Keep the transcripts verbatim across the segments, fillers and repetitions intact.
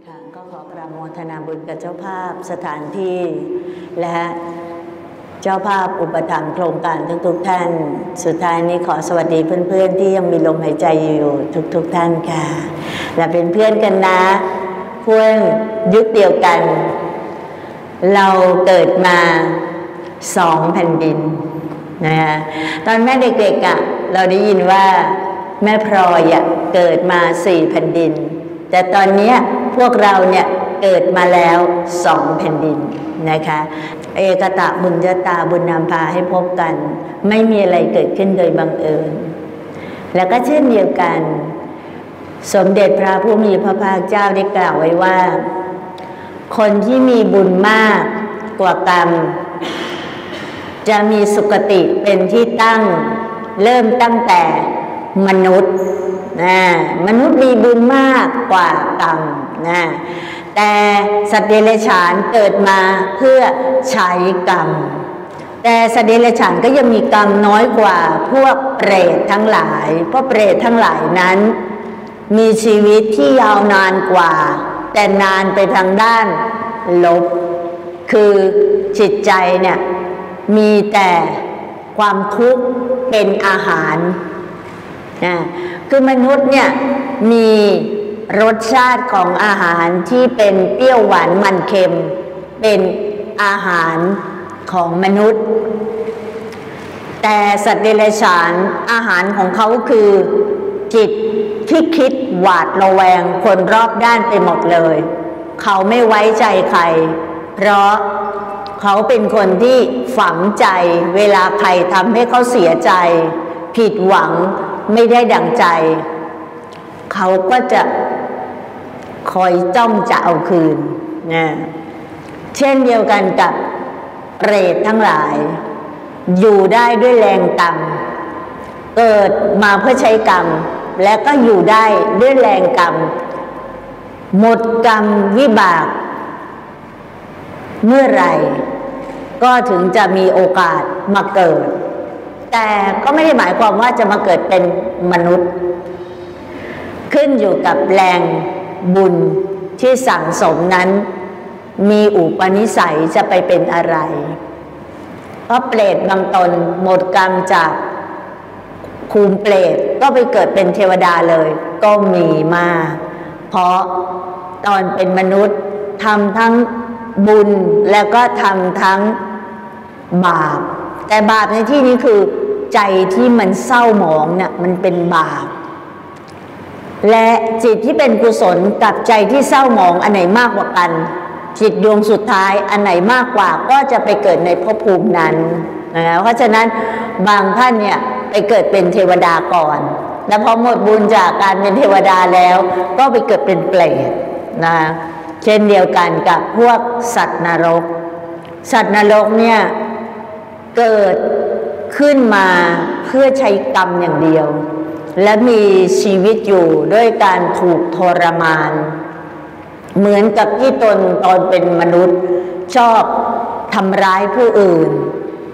ค่ะก็ขอกราบโมทนาบุญกับเจ้าภาพสถานที่และเจ้าภาพอุปถัมภ์โครงการทุกๆท่านสุดท้ายนี้ขอสวัสดีเพื่อนๆที่ยังมีลมหายใจอยู่ทุกๆท่านค่ะและเป็นเพื่อนกันนะเพื่อนยุคเดียวกันเราเกิดมาสองแผ่นดินนะคะตอนแม่เด็กๆอ่ะเราได้ยินว่าแม่พลอยอ่ะเกิดมาสี่แผ่นดินแต่ตอนนี้พวกเราเนี่ยเกิดมาแล้วสองแผ่นดินนะคะเอกตะบุญญาตาบุญนำพาให้พบกันไม่มีอะไรเกิดขึ้นโดยบังเอิญแล้วก็เช่นเดียวกันสมเด็จพระผู้มีพระภาคเจ้าได้กล่าวไว้ว่าคนที่มีบุญมากกว่ากรรมจะมีสุคติเป็นที่ตั้งเริ่มตั้งแต่มนุษย์นะมนุษย์มีบุญมากกว่ากรรมนะแต่สัตว์เดรัจฉานเกิดมาเพื่อใช้กรรมแต่สัตว์เดรัจฉานก็ยังมีกรรมน้อยกว่าพวกเปรตทั้งหลายเพราะเปรตทั้งหลายนั้นมีชีวิตที่ยาวนานกว่าแต่นานไปทางด้านลบคือจิตใจเนี่ยมีแต่ความทุกข์เป็นอาหารนะคือมนุษย์เนี่ยมีรสชาติของอาหารที่เป็นเปรี้ยวหวานมันเค็มเป็นอาหารของมนุษย์แต่สัตว์เดรัจฉานอาหารของเขาคือจิตที่คิดหวาดระแวงคนรอบด้านไปหมดเลยเขาไม่ไว้ใจใครเพราะเขาเป็นคนที่ฝังใจเวลาใครทำให้เขาเสียใจผิดหวังไม่ได้ดังใจเขาก็จะคอยจ้องจะเอาคืนนะเช่นเดียวกันกับเปรตทั้งหลายอยู่ได้ด้วยแรงกรรมเกิดมาเพื่อใช้กรรมและก็อยู่ได้ด้วยแรงกรรมหมดกรรมวิบากเมื่อไหร่ก็ถึงจะมีโอกาสมาเกิดแต่ก็ไม่ได้หมายความว่าจะมาเกิดเป็นมนุษย์ขึ้นอยู่กับแรงบุญที่สั่งสมนั้นมีอุปนิสัยจะไปเป็นอะไรเพราะเปรตบางตนหมดกรรมจากภูมิเปรตก็ไปเกิดเป็นเทวดาเลยก็มีมากเพราะตอนเป็นมนุษย์ทำทั้งบุญแล้วก็ทำทั้งบาปแต่บาปในที่นี้คือใจที่มันเศร้าหมองเนี่ยมันเป็นบาปและจิตที่เป็นกุศลกับใจที่เศร้าหมองอันไหนมากกว่ากันจิตดวงสุดท้ายอันไหนมากกว่าก็จะไปเกิดในภพภูมินั้นนะเพราะฉะนั้นบางท่านเนี่ยไปเกิดเป็นเทวดาก่อนแล้วพอหมดบุญจากการเป็นเทวดาแล้วก็ไปเกิดเป็นเปรตนะเช่นเดียวกันกับพวกสัตว์นรกสัตว์นรกเนี่ยเกิดขึ้นมาเพื่อใช้กรรมอย่างเดียวและมีชีวิตอยู่ด้วยการถูกทรมานเหมือนกับที่ตนตอนเป็นมนุษย์ชอบทำร้ายผู้อื่น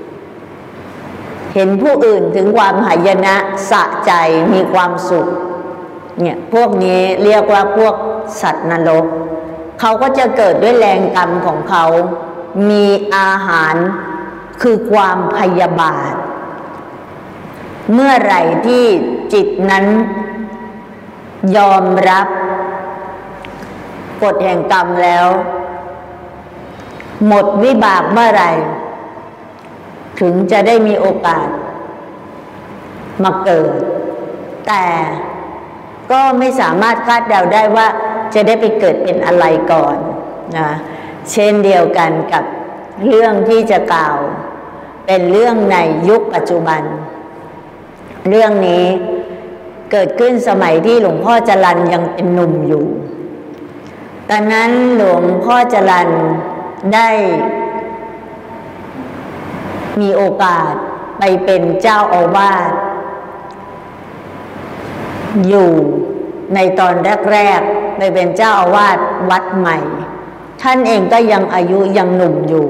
เห็นผู้อื่นถึงความหายนะสะใจมีความสุขเนี่ยพวกนี้เรียกว่าพวกสัตว์นรกเขาก็จะเกิดด้วยแรงกรรมของเขามีอาหารคือความพยาบาทเมื่อไหร่ที่จิตนั้นยอมรับกฎแห่งกรรมแล้วหมดวิบากเมื่อไหร่ถึงจะได้มีโอกาสมาเกิดแต่ก็ไม่สามารถคาดเดาได้ว่าจะได้ไปเกิดเป็นอะไรก่อนนะเช่นเดียวกันกับเรื่องที่จะกล่าวเป็นเรื่องในยุคปัจจุบันเรื่องนี้เกิดขึ้นสมัยที่หลวงพ่อจรัญยังเป็นหนุ่มอยู่ตอนนั้นหลวงพ่อจรัญได้มีโอกาสไปเป็นเจ้าอาวาสอยู่ในตอนแรกๆไปเป็นเจ้าอาวาสวัดใหม่ท่านเองก็ยังอายุยังหนุ่มอยู่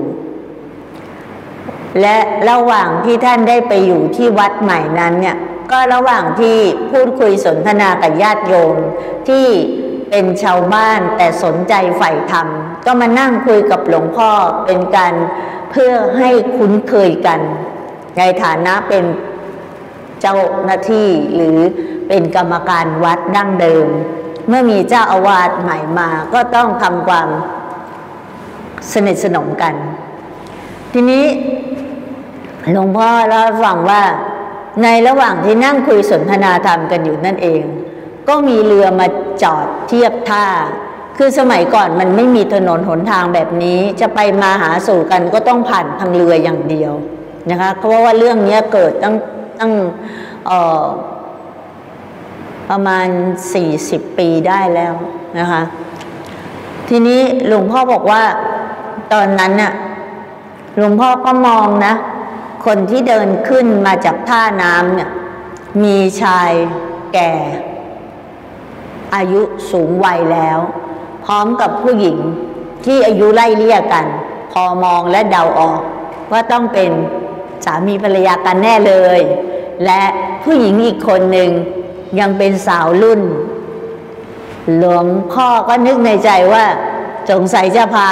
และระหว่างที่ท่านได้ไปอยู่ที่วัดใหม่นั้นเนี่ยก็ระหว่างที่พูดคุยสนทนากับญาติโยมที่เป็นชาวบ้านแต่สนใจใฝ่ธรรมก็มานั่งคุยกับหลวงพ่อเป็นการเพื่อให้คุ้นเคยกันในฐานะเป็นเจ้าหน้าที่หรือเป็นกรรมการวัดดั้งเดิมเมื่อมีเจ้าอาวาสใหม่มาก็ต้องทำความสนิทสนมกันทีนี้หลวงพ่อเล่าให้ฟังว่าในระหว่างที่นั่งคุยสนทนาธรรมกันอยู่นั่นเองก็มีเรือมาจอดเทียบท่าคือสมัยก่อนมันไม่มีถนนหนทางแบบนี้จะไปมาหาสู่กันก็ต้องผ่านทางเรืออย่างเดียวนะคะเพราะว่าเรื่องนี้เกิดตั้งตั้งเอ่อประมาณสี่สิบปีได้แล้วนะคะทีนี้หลวงพ่อบอกว่าตอนนั้นน่ะหลวงพ่อก็มองนะคนที่เดินขึ้นมาจากท่าน้ำเนี่ยมีชายแก่อายุสูงวัยแล้วพร้อมกับผู้หญิงที่อายุไล่เลี่ยกันพอมองและเดาออกว่าต้องเป็นสามีภรรยากันแน่เลยและผู้หญิงอีกคนหนึ่งยังเป็นสาวรุ่นหลวงพ่อก็นึกในใจว่าสงสัยจะพา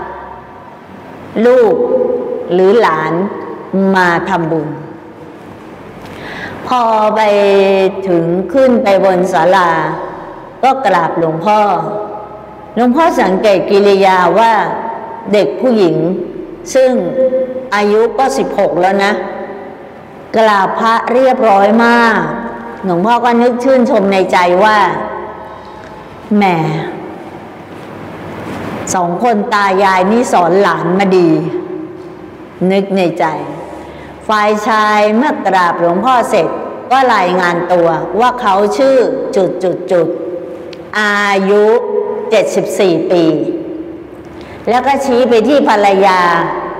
ลูกหรือหลานมาทำบุญพอไปถึงขึ้นไปบนศาลาก็กราบหลวงพ่อหลวงพ่อสังเกตกิริยาว่าเด็กผู้หญิงซึ่งอายุก็สิบหกแล้วนะกราบพระเรียบร้อยมากหลวงพ่อก็นึกชื่นชมในใจว่าแหมสองคนตายายนี่สอนหลานมาดีนึกในใจฝ่ายชายเมื่อกราบหลวงพ่อเสร็จก็รายงานตัวว่าเขาชื่อจุดจุดจุดอายุเจ็ดสิบสี่ปีแล้วก็ชี้ไปที่ภรรยา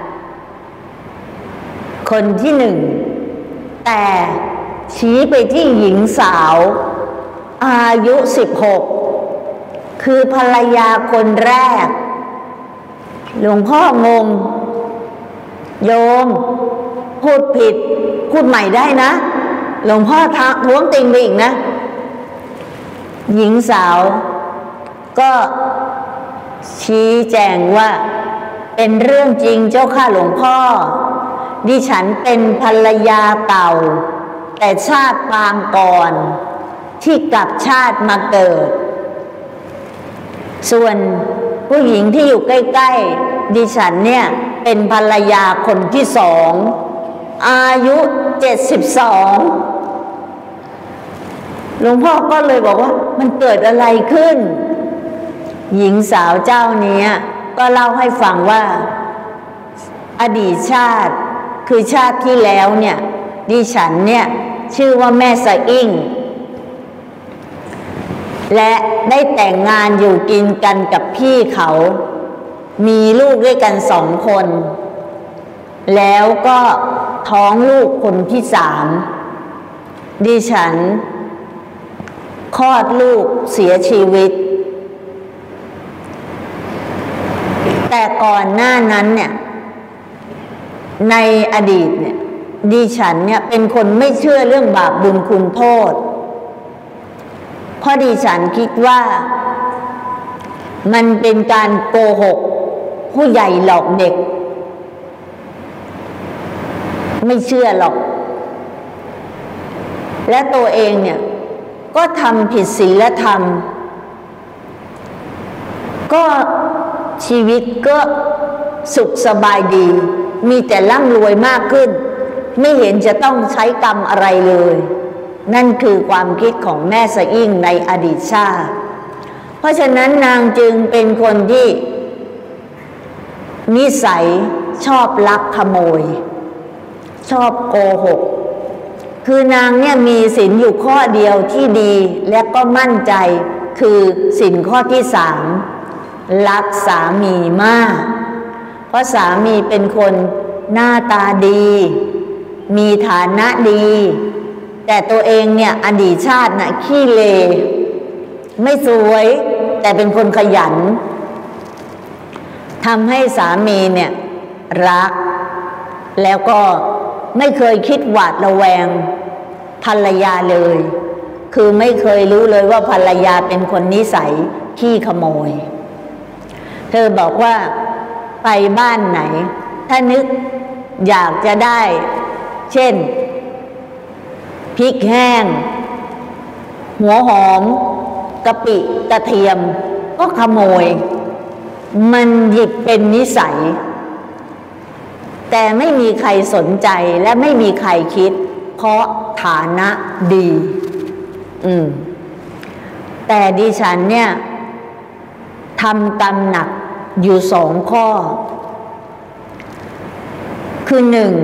คนที่หนึ่งแต่ชี้ไปที่หญิงสาวอายุสิบหกคือภรรยาคนแรกหลวงพ่องงโยมพูดผิดพูดใหม่ได้นะหลวงพ่อท้วงติงไปอีกนะหญิงสาวก็ชี้แจงว่าเป็นเรื่องจริงเจ้าค่ะหลวงพ่อดิฉันเป็นภรรยาเก่าแต่ชาติปางก่อนที่กลับชาติมาเกิดส่วนผู้หญิงที่อยู่ใกล้ๆดิฉันเนี่ยเป็นภรรยาคนที่สองอายุเจ็ดสิบสองหลวงพ่อก็เลยบอกว่ามันเกิดอะไรขึ้นหญิงสาวเจ้านี้ก็เล่าให้ฟังว่าอดีตชาติคือชาติที่แล้วเนี่ยดิฉันเนี่ยชื่อว่าแม่สะอิ่งและได้แต่งงานอยู่กินกันกับพี่เขามีลูกด้วยกันสองคนแล้วก็ท้องลูกคนที่สามดิฉันคลอดลูกเสียชีวิตแต่ก่อนหน้านั้นเนี่ยในอดีตเนี่ยดิฉันเนี่ยเป็นคนไม่เชื่อเรื่องบาปบุญคุณโทษเพราะดิฉันคิดว่ามันเป็นการโกหกผู้ใหญ่หลอกเด็กไม่เชื่อหรอกและตัวเองเนี่ยก็ทำผิดศีลธรรมก็ชีวิตก็สุขสบายดีมีแต่ร่ำรวยมากขึ้นไม่เห็นจะต้องใช้กรรมอะไรเลยนั่นคือความคิดของแม่สะอิ่งในอดีตชาติเพราะฉะนั้นนางจึงเป็นคนที่นิสัยชอบลักขโมยชอบโกหกคือนางเนี่ยมีศีลอยู่ข้อเดียวที่ดีและก็มั่นใจคือศีลข้อที่สามรักสามีมากเพราะสามีเป็นคนหน้าตาดีมีฐานะดีแต่ตัวเองเนี่ยอดีตชาติน่ะขี้เลไม่สวยแต่เป็นคนขยันทำให้สามีเนี่ยรักแล้วก็ไม่เคยคิดหวาดระแวงภรรยาเลยคือไม่เคยรู้เลยว่าภรรยาเป็นคนนิสัยขี้ขโมยเธอบอกว่าไปบ้านไหนถ้านึกอยากจะได้เช่นพริกแห้งหัวหอมกะปิกระเทียมก็ขโมยมันหยิบเป็นนิสัยแต่ไม่มีใครสนใจและไม่มีใครคิดเพราะฐานะดีอืมแต่ดิฉันเนี่ยทำกรรมหนักอยู่สองข้อคือหนึ่ง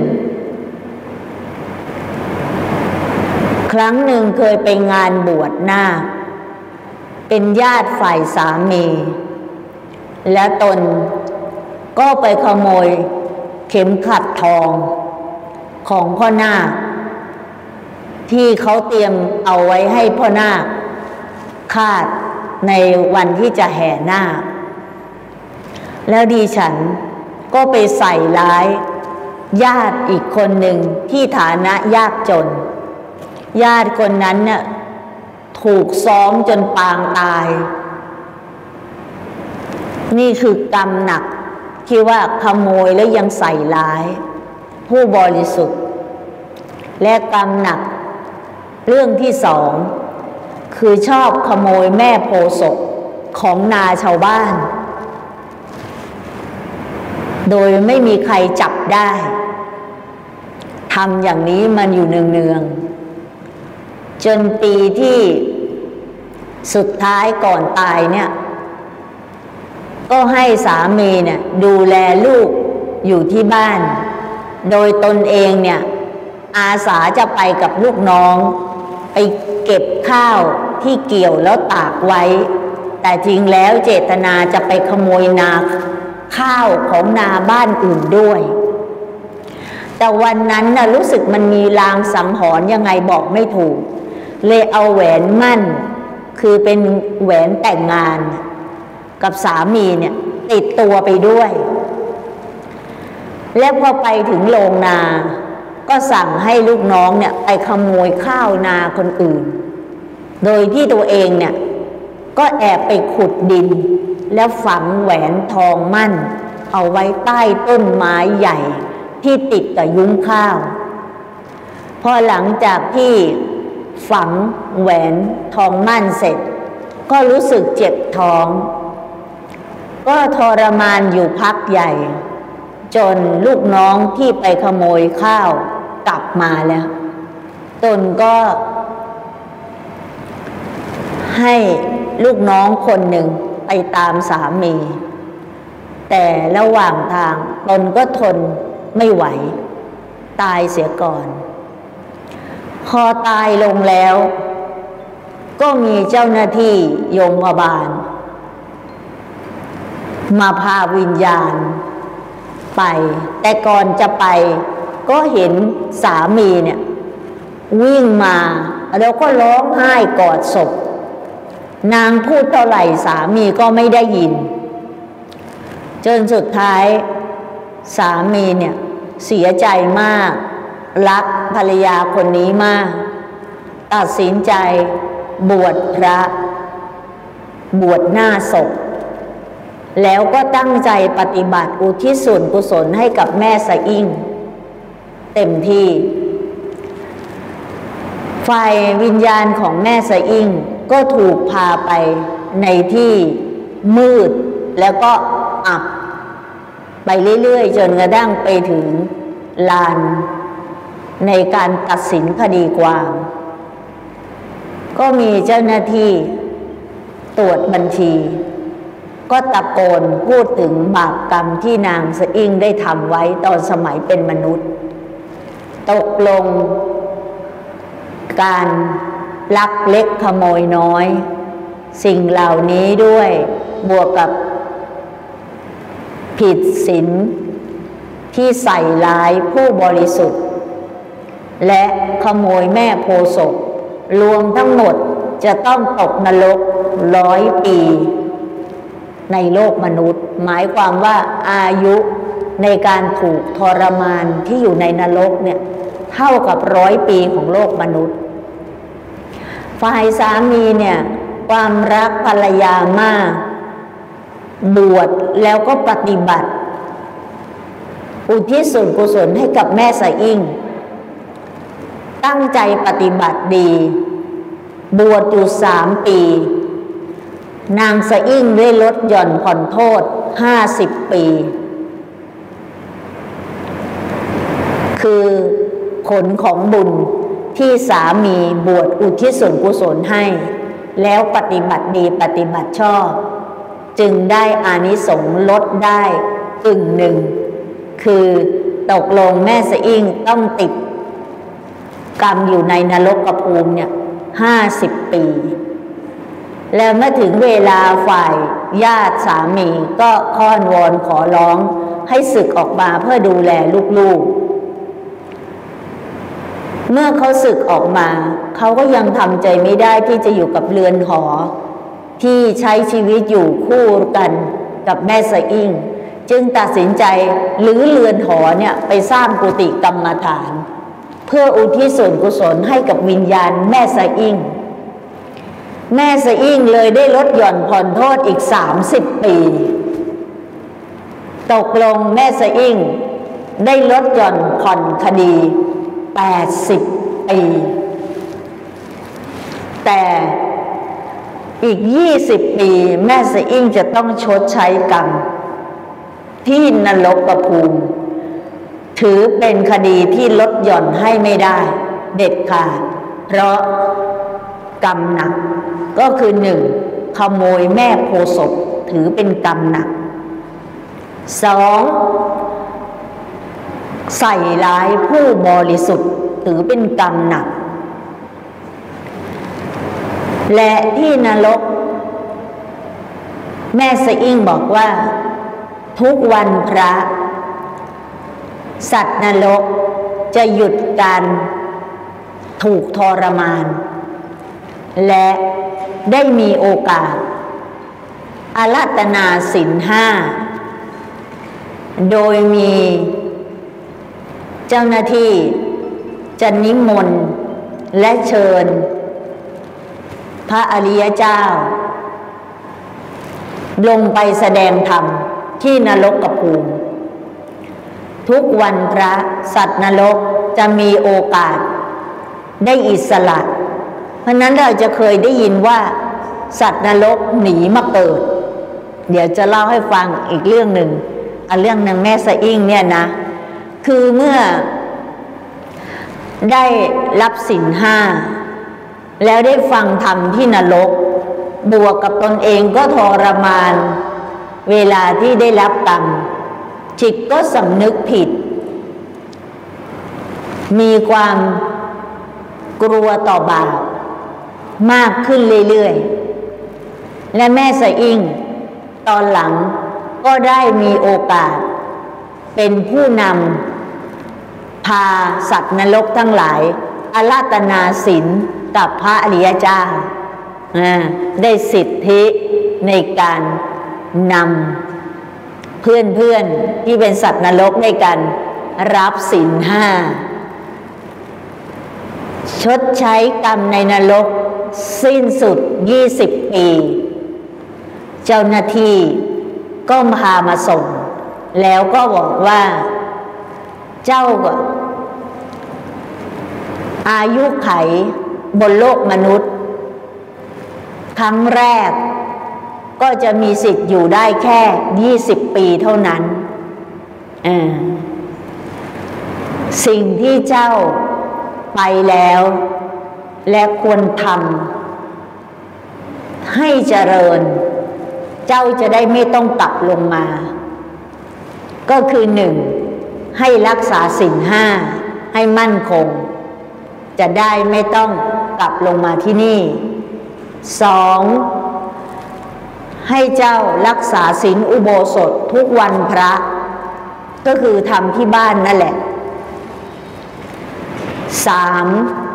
ครั้งหนึ่งเคยไปงานบวชนาคเป็นญาติฝ่ายสามีและตนก็ไปขโมยเข็มขัดทองของพ่อนาคที่เขาเตรียมเอาไว้ให้พ่อนาคคาดในวันที่จะแห่นาคแล้วดิฉันก็ไปใส่ร้ายญาติอีกคนหนึ่งที่ฐานะยากจนญาติคนนั้นเนี่ยถูกซ้อมจนปางตายนี่คือกรรมหนักที่ว่าขโมยแล้วยังใส่ร้ายผู้บริสุทธิ์และกรรมหนักเรื่องที่สองคือชอบขโมยแม่โพธิ์ศพของนาชาวบ้านโดยไม่มีใครจับได้ทำอย่างนี้มันอยู่เนืองๆจนปีที่สุดท้ายก่อนตายเนี่ยก็ให้สามีเนี่ยดูแลลูกอยู่ที่บ้านโดยตนเองเนี่ยอาสาจะไปกับลูกน้องไปเก็บข้าวที่เกี่ยวแล้วตากไว้แต่จริงแล้วเจตนาจะไปขโมยนาข้าวของนาบ้านอื่นด้วยแต่วันนั้นน่ะรู้สึกมันมีลางสังหรณ์ยังไงบอกไม่ถูกเลยเอาแหวนมั่นคือเป็นแหวนแต่งงานกับสามีเนี่ยติดตัวไปด้วยแล้วพอไปถึงโรงนาก็สั่งให้ลูกน้องเนี่ยไปขโมยข้าวนาคนอื่นโดยที่ตัวเองเนี่ยก็แอบไปขุดดินแล้วฝังแหวนทองมั่นเอาไว้ใต้ต้นไม้ใหญ่ที่ติดกับยุ้งข้าวพอหลังจากที่ฝังแหวนทองมั่นเสร็จก็รู้สึกเจ็บท้องก็ทรมานอยู่พักใหญ่จนลูกน้องที่ไปขโมยข้าวกลับมาแล้วตนก็ให้ลูกน้องคนหนึ่งไปตามสามีแต่ระหว่างทางตนก็ทนไม่ไหวตายเสียก่อนพอตายลงแล้วก็มีเจ้าหน้าที่ยมบาลมาพาวิญญาณไปแต่ก่อนจะไปก็เห็นสามีเนี่ยวิ่งมาแล้วก็ร้องไห้กอดศพนางพูดเท่าไหร่สามีก็ไม่ได้ยินจนสุดท้ายสามีเนี่ยเสียใจมากรักภรรยาคนนี้มากตัดสินใจบวชพระบวชหน้าศพแล้วก็ตั้งใจปฏิบัติอุทิศส่วนกุศลให้กับแม่สะอิ่งเต็มที่ฝ่ายวิญญาณของแม่สะอิ่งก็ถูกพาไปในที่มืดแล้วก็อับไปเรื่อยๆจนกระทั่งไปถึงลานในการตัดสินคดีความก็มีเจ้าหน้าที่ตรวจบัญชีก็ตะโกนพูดถึงบาปกรรมที่นางสะอิ่งได้ทำไว้ตอนสมัยเป็นมนุษย์ตกลงการลักเล็กขโมยน้อยสิ่งเหล่านี้ด้วยบวกกับผิดศีลที่ใส่ร้ายผู้บริสุทธิ์และขโมยแม่โพธิ์ศพรวมทั้งหมดจะต้องตกนรกร้อยปีในโลกมนุษย์หมายความว่าอายุในการถูกทรมานที่อยู่ในนรกเนี่ยเท่ากับร้อยปีของโลกมนุษย์ฝ่ายสามีเนี่ยความรักภรรยามากบวชแล้วก็ปฏิบัติอุทิศส่วนกุศลให้กับแม่สะอิ่งตั้งใจปฏิบัติดีบวชอยู่สามปีนางสะอิ่งได้ลดหย่อนผ่อนโทษห้าสิบปีคือผลของบุญที่สามีบวชอุทิศส่วนกุศลให้แล้วปฏิบัติดีปฏิบัติชอบจึงได้อานิสงส์ลดได้กึ่งหนึ่งคือตกลงแม่สะอิ่งต้องติดกรรมอยู่ในนรกภูมิเนี่ยห้าสิบปีแล้วเมื่อถึงเวลาฝ่ายญาติสามีก็อ้อนวอนขอร้องให้สึกออกมาเพื่อดูแลลูกๆเมื่อเขาสึกออกมาเขาก็ยังทำใจไม่ได้ที่จะอยู่กับเรือนหอที่ใช้ชีวิตอยู่คู่กันกับแม่สะอิ่งจึงตัดสินใจรื้อเรือนหอเนี่ยไปสร้างกุฏิกรรมฐานเพื่ออุทิศส่วนกุศลให้กับวิญญาณแม่สะอิ่งแม่สะอิ่งเลยได้ลดหย่อนผ่อนโทษอีกสามสิบปีตกลงแม่สะอิ่งได้ลดหย่อนผ่อนคดีแปดสิบปีแต่อีกยี่สิบปีแม่สะอิ่งจะต้องชดใช้กรรมที่นรกภูมิถือเป็นคดีที่ลดหย่อนให้ไม่ได้เด็ดขาดเพราะกรรมหนักก็คือหนึ่งขโมยแม่โพธิ์ศพถือเป็นกรรมหนักสองใส่ร้ายผู้บริสุทธิ์ถือเป็นกรรมหนักและที่นรกแม่สะอิ่งบอกว่าทุกวันพระสัตว์นรกจะหยุดการถูกทรมานและได้มีโอกาสอาราธนาศีลห้าโดยมีเจ้าหน้าที่จะนิมนต์และเชิญพระอริยเจ้าลงไปแสดงธรรมที่นรกภูมิทุกวันพระสัตว์นรกจะมีโอกาสได้อิสระเพราะนั้นเราจะเคยได้ยินว่าสัตว์นรกหนีมาเกิดเดี๋ยวจะเล่าให้ฟังอีกเรื่องหนึ่งอันเรื่องนางแม่สะอิ่งเนี่ยนะคือเมื่อได้รับศีลห้าแล้วได้ฟังธรรมที่นรกบวกกับตนเองก็ทรมานเวลาที่ได้รับกรรมจิตก็สำนึกผิดมีความกลัวต่อบาปมากขึ้นเรื่อยๆและแม่สะอิ่งตอนหลังก็ได้มีโอกาสเป็นผู้นำพาสัตว์นรกทั้งหลายอาราธนาศีลกับพระอริยเจ้าได้สิทธิในการนำเพื่อนๆที่เป็นสัตว์นรกในการรับศีลห้าชดใช้กรรมในนรกสิ้นสุดยี่สิบปีเจ้าหน้าที่ก็พามาส่งแล้วก็บอกว่าเจ้าอายุไขบนโลกมนุษย์ครั้งแรกก็จะมีสิทธิ์อยู่ได้แค่ยี่สิบปีเท่านั้นสิ่งที่เจ้าไปแล้วและควรทำให้เจริญเจ้าจะได้ไม่ต้องกลับลงมาก็คือหนึ่งให้รักษาศีลห้าให้มั่นคงจะได้ไม่ต้องกลับลงมาที่นี่สองให้เจ้ารักษาศีลอุโบสถทุกวันพระก็คือทำที่บ้านนั่นแหละสาม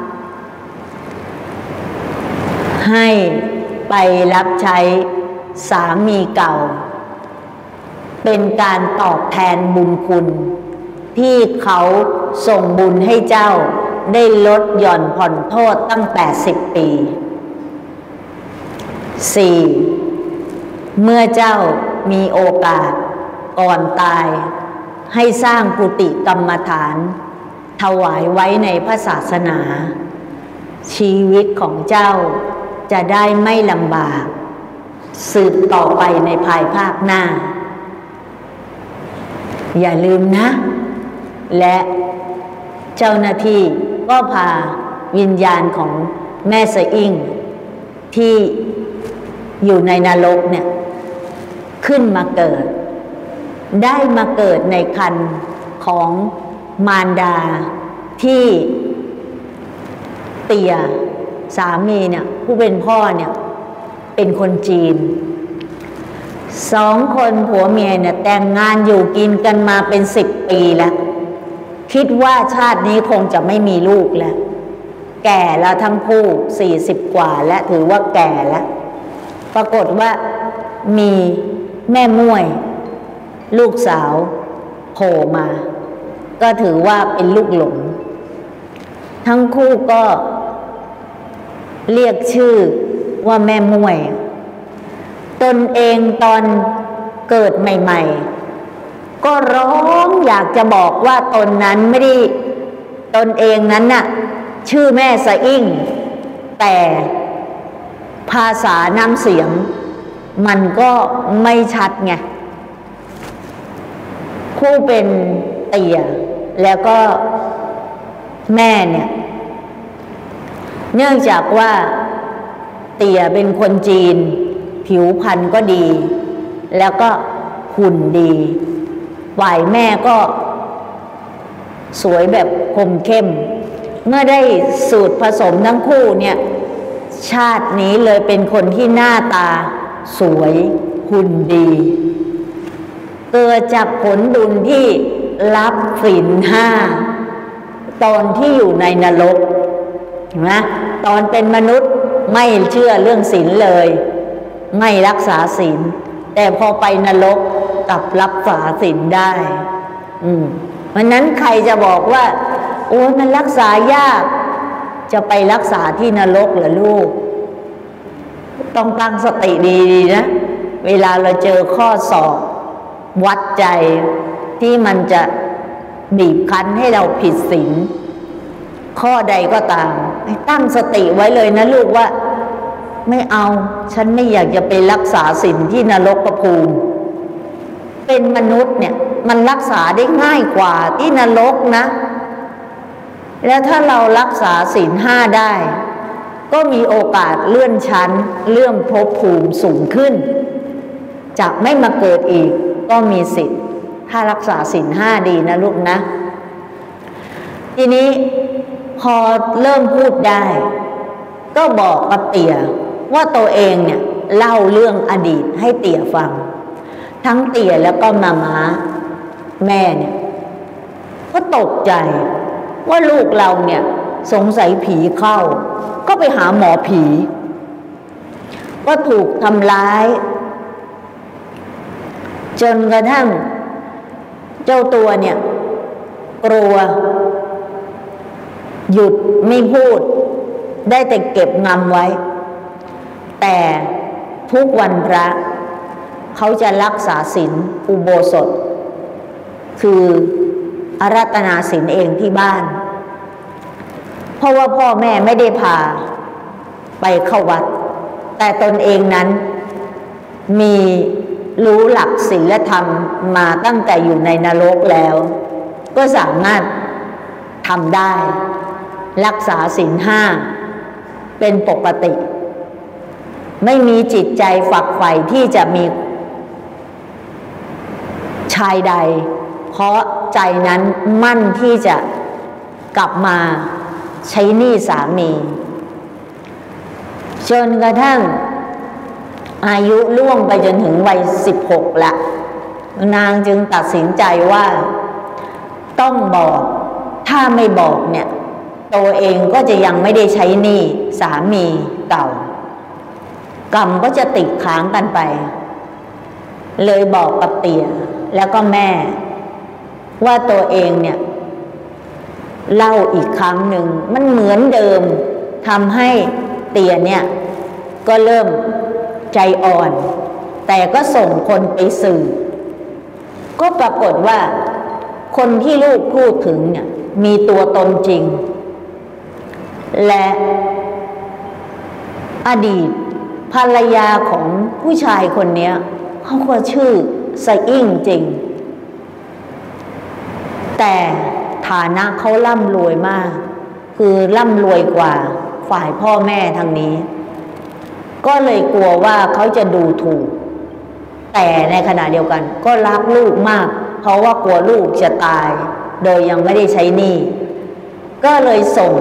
ให้ไปรับใช้สามีเก่าเป็นการตอบแทนบุญคุณที่เขาส่งบุญให้เจ้าได้ลดหย่อนผ่อนโทษตั้งแปดสิบปีสี่ เมื่อเจ้ามีโอกาสก่อนตายให้สร้างกุฏิกรรมฐานถวายไว้ในพระศาสนาชีวิตของเจ้าจะได้ไม่ลำบากสืบต่อไปในภายภาคหน้าอย่าลืมนะและเจ้าหน้าที่ก็พาวิญญาณของแม่สะอิ่งที่อยู่ในนรกเนี่ยขึ้นมาเกิดได้มาเกิดในครรภ์ของมารดาที่เตี่ยสามีเนี่ยผู้เป็นพ่อเนี่ยเป็นคนจีนสองคนผัวเมียเนี่ยแต่งงานอยู่กินกันมาเป็นสิบปีแล้วคิดว่าชาตินี้คงจะไม่มีลูกแล้วแก่แล้วทั้งคู่สี่สิบกว่าและถือว่าแก่แล้วปรากฏว่ามีแม่ม่วยลูกสาวโผล่มาก็ถือว่าเป็นลูกหลงทั้งคู่ก็เรียกชื่อว่าแม่ม่วยตนเองตอนเกิดใหม่ๆก็ร้องอยากจะบอกว่าตนนั้นไม่ได้ตนเองนั้นน่ะชื่อแม่สะอิ่งแต่ภาษาน้ำเสียงมันก็ไม่ชัดไงผู้เป็นเตี่ยแล้วก็แม่เนี่ยเนื่องจากว่าเตี่ยเป็นคนจีนผิวพรรณก็ดีแล้วก็หุ่นดีฝ่ายแม่ก็สวยแบบคมเข้มเมื่อได้สูตรผสมทั้งคู่เนี่ยชาตินี้เลยเป็นคนที่หน้าตาสวยหุ่นดีเกิดจากผลบุญที่รับศีลห้าตอนที่อยู่ในนรกนะตอนเป็นมนุษย์ไม่เชื่อเรื่องศีลเลยไม่รักษาศีลแต่พอไปนรกกลับรักษาศีลได้อืมเพราะนั้นใครจะบอกว่าโอ้ยมันรักษายากจะไปรักษาที่นรกเหรอลูกต้องตั้งสติดีๆนะเวลาเราเจอข้อสอบวัดใจที่มันจะบีบคั้นให้เราผิดศีลข้อใดก็ตามให้ตั้งสติไว้เลยนะลูกว่าไม่เอาฉันไม่อยากจะไปรักษาศีลที่นรกภูมิเป็นมนุษย์เนี่ยมันรักษาได้ง่ายกว่าที่นรกนะแล้วถ้าเรารักษาศีลห้าได้ก็มีโอกาสเลื่อนชั้นเลื่อนภพภูมิสูงขึ้นจะไม่มาเกิดอีกก็มีสิทธิ์ถ้ารักษาศีลห้าดีนะลูกนะทีนี้พอเริ่มพูดได้ก็บอกกับเตี่ยว่าตัวเองเนี่ยเล่าเรื่องอดีตให้เตี่ยฟังทั้งเตี่ยแล้วก็มาม้าแม่เนี่ยก็ตกใจว่าลูกเราเนี่ยสงสัยผีเข้าก็ไปหาหมอผีก็ถูกทำร้ายจนกระทั่งเจ้าตัวเนี่ยกลัวหยุดไม่พูดได้แต่เก็บงำไว้แต่ทุกวันพระเขาจะรักษาศีลอุโบสถคืออาราธนาศีลเองที่บ้านเพราะว่าพ่อแม่ไม่ได้พาไปเข้าวัดแต่ตนเองนั้นมีรู้หลักศีลธรรมมาตั้งแต่อยู่ในนรกแล้วก็สามารถทำได้รักษาศีลห้าเป็นปกติไม่มีจิตใจฝักใฝ่ที่จะมีชายใดเพราะใจนั้นมั่นที่จะกลับมาใช้หนี้สามีจนกระทั่งอายุล่วงไปจนถึงวัยสิบหกละนางจึงตัดสินใจว่าต้องบอกถ้าไม่บอกเนี่ยตัวเองก็จะยังไม่ได้ใช้หนี้สามีเก่ากรรมก็จะติดค้างกันไปเลยบอกกับเตี่ยแล้วก็แม่ว่าตัวเองเนี่ยเล่าอีกครั้งหนึ่งมันเหมือนเดิมทำให้เตี่ยเนี่ยก็เริ่มใจอ่อนแต่ก็ส่งคนไปสืบก็ปรากฏว่าคนที่ลูกพูดถึงเนี่ยมีตัวตนจริงและอดีตภรรยาของผู้ชายคนนี้เขาก็ชื่อสะอิ่งจริงแต่ฐานะเขาร่ำรวยมากคือร่ำรวยกว่าฝ่ายพ่อแม่ทางนี้ก็เลยกลัวว่าเขาจะดูถูกแต่ในขณะเดียวกันก็รักลูกมากเพราะว่ากลัวลูกจะตายโดยยังไม่ได้ใช้หนี้ก็เลยส่ง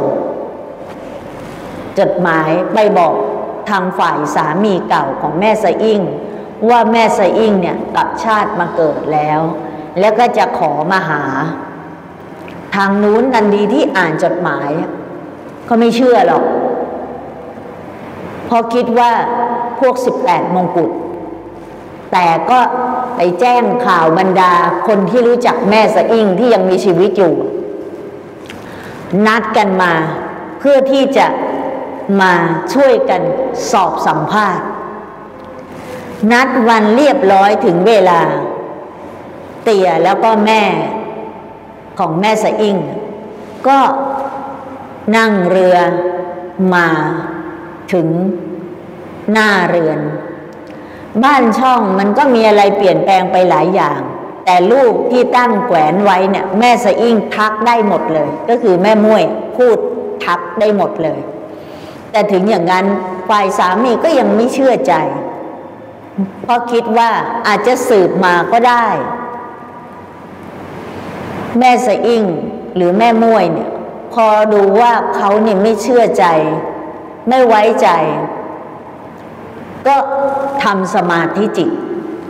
จดหมายไปบอกทางฝ่ายสามีเก่าของแม่สะอิ่งว่าแม่สะอิ่งเนี่ยกลับชาติมาเกิดแล้วแล้วก็จะขอมาหาทางนู้นทันทีที่อ่านจดหมายก็ไม่เชื่อหรอกเพราะคิดว่าพวกสิบแปดมงกุฎแต่ก็ไปแจ้งข่าวบรรดาคนที่รู้จักแม่สะอิ่งที่ยังมีชีวิตอยู่นัดกันมาเพื่อที่จะมาช่วยกันสอบสัมภาษณ์นัดวันเรียบร้อยถึงเวลาเตี่ยแล้วก็แม่ของแม่สะอิ่งก็นั่งเรือมาถึงหน้าเรือนบ้านช่องมันก็มีอะไรเปลี่ยนแปลงไปหลายอย่างแต่รูปที่ตั้งแขวนไว้เนี่ยแม่สะอิ่งทักได้หมดเลยก็คือแม่ม่วยพูดทักได้หมดเลยแต่ถึงอย่างนั้นฝ่ายสามีก็ยังไม่เชื่อใจเพราะคิดว่าอาจจะสืบมาก็ได้แม่สะอิ่งหรือแม่ม่วยเนี่ยพอดูว่าเขาเนี่ยไม่เชื่อใจไม่ไว้ใจก็ทำสมาธิจิต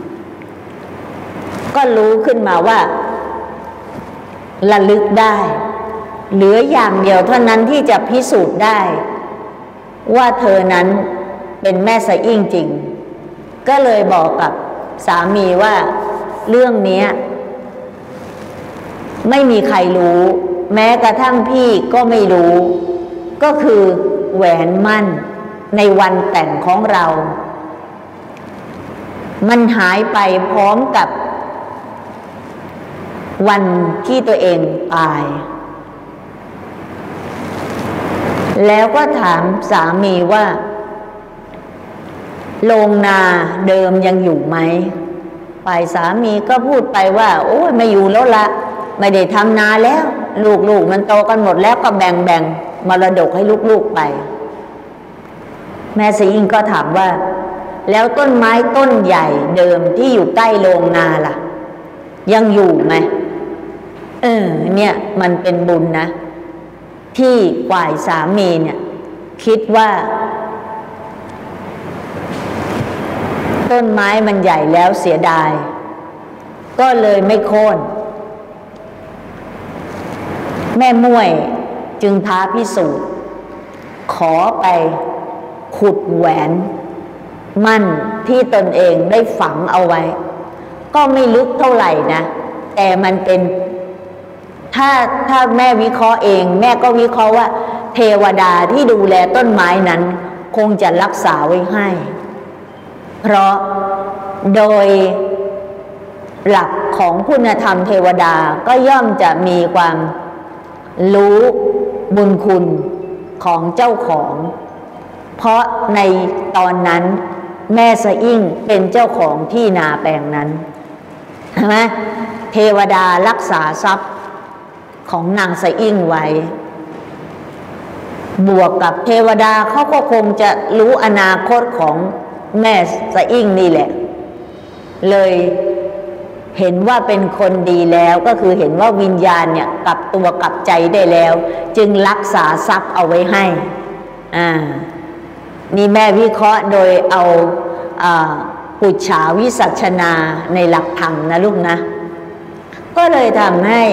ก็รู้ขึ้นมาว่าระลึกได้เหลืออย่างเดียวเท่านั้นที่จะพิสูจน์ได้ว่าเธอนั้นเป็นแม่สะอิ่งจริงก็เลยบอกกับสามีว่าเรื่องนี้ไม่มีใครรู้แม้กระทั่งพี่ก็ไม่รู้ก็คือแหวนมั่นในวันแต่งของเรามันหายไปพร้อมกับวันที่ตัวเองตายแล้วก็ถามสามีว่าโรงนาเดิมยังอยู่ไหมฝ่ายสามีก็พูดไปว่าโอ้ยไม่อยู่แล้วละไม่ได้ทำนาแล้วลูกๆมันโตกันหมดแล้วก็แบ่งๆมรดกให้ลูกๆไปแม่สะอิ่งก็ถามว่าแล้วต้นไม้ต้นใหญ่เดิมที่อยู่ใกล้โรงนาล่ะยังอยู่ไหมเออเนี่ยมันเป็นบุญนะที่ฝ่ายสามีเนี่ยคิดว่าต้นไม้มันใหญ่แล้วเสียดายก็เลยไม่โค่นแม่ม่วยจึงท้าพิสูจน์ขอไปขุดแหวนมั่นที่ตนเองได้ฝังเอาไว้ก็ไม่ลึกเท่าไหร่นะแต่มันเป็นถ้าถ้าแม่วิเคราะห์เองแม่ก็วิเคราะห์ว่าเทวดาที่ดูแลต้นไม้นั้นคงจะรักษาไว้ให้เพราะโดยหลักของคุณธรรมเทวดาก็ย่อมจะมีความรู้บุญคุณของเจ้าของเพราะในตอนนั้นแม่สะอิ่งเป็นเจ้าของที่นาแปลงนั้นใช่ไหมเทวดารักษาทรัพย์ของนางสะอิ่งไว้บวกกับเทวดาเขาก็คงจะรู้อนาคตของแม่สะอิ่งนี่แหละเลยเห็นว่าเป็นคนดีแล้วก็คือเห็นว่าวิญญาณเนี่ยกลับตัวกลับใจได้แล้วจึงรักษาทรัพย์เอาไว้ให้อ่านี่แม่วิเคราะห์โดยเอาปุจฉาวิสัชนาในหลักธรรมนะลูกนะก็เลยทำให้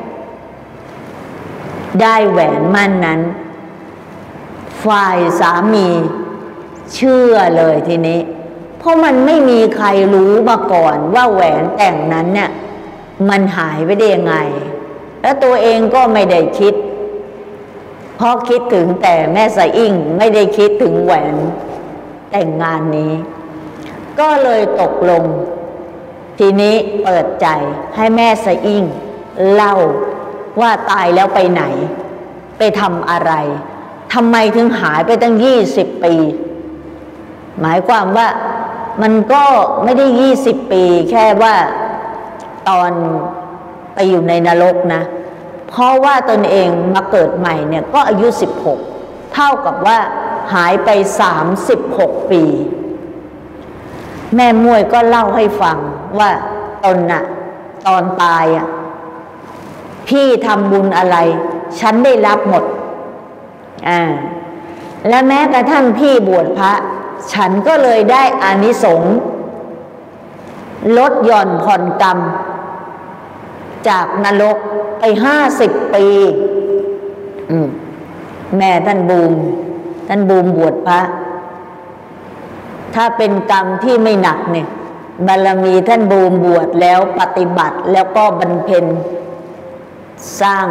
ได้แหวนมั่นนั้นฝ่ายสามีเชื่อเลยทีนี้เพราะมันไม่มีใครรู้มาก่อนว่าแหวนแต่งนั้นเนี่ยมันหายไปได้ยังไงแล้วตัวเองก็ไม่ได้คิดเพราะคิดถึงแต่แม่สะอิ่งไม่ได้คิดถึงแหวนแต่งงานนี้ก็เลยตกลงทีนี้เปิดใจให้แม่สะอิ่งเล่าว่าตายแล้วไปไหนไปทำอะไรทำไมถึงหายไปตั้งยี่สิบปีหมายความว่ามันก็ไม่ได้ยี่สิบปีแค่ว่าตอนไปอยู่ในนรกนะเพราะว่าตนเองมาเกิดใหม่เนี่ยก็อายุสิบหกเท่ากับว่าหายไปสามสิบหกปีแม่มวยก็เล่าให้ฟังว่าตนน่ะตอนตายอ่ะพี่ทำบุญอะไรฉันได้รับหมดอ่าและแม้กระทั่งพี่บวชพระฉันก็เลยได้อานิสงส์ลดหย่อนผ่อนกรรมจากนรกไปห้าสิบปีอืมแม่ท่านบูมท่านบูมบวชพระถ้าเป็นกรรมที่ไม่หนักเนี่ยบารมีท่านบูมบวชแล้วปฏิบัติแล้วก็บำเพ็ญสร้าง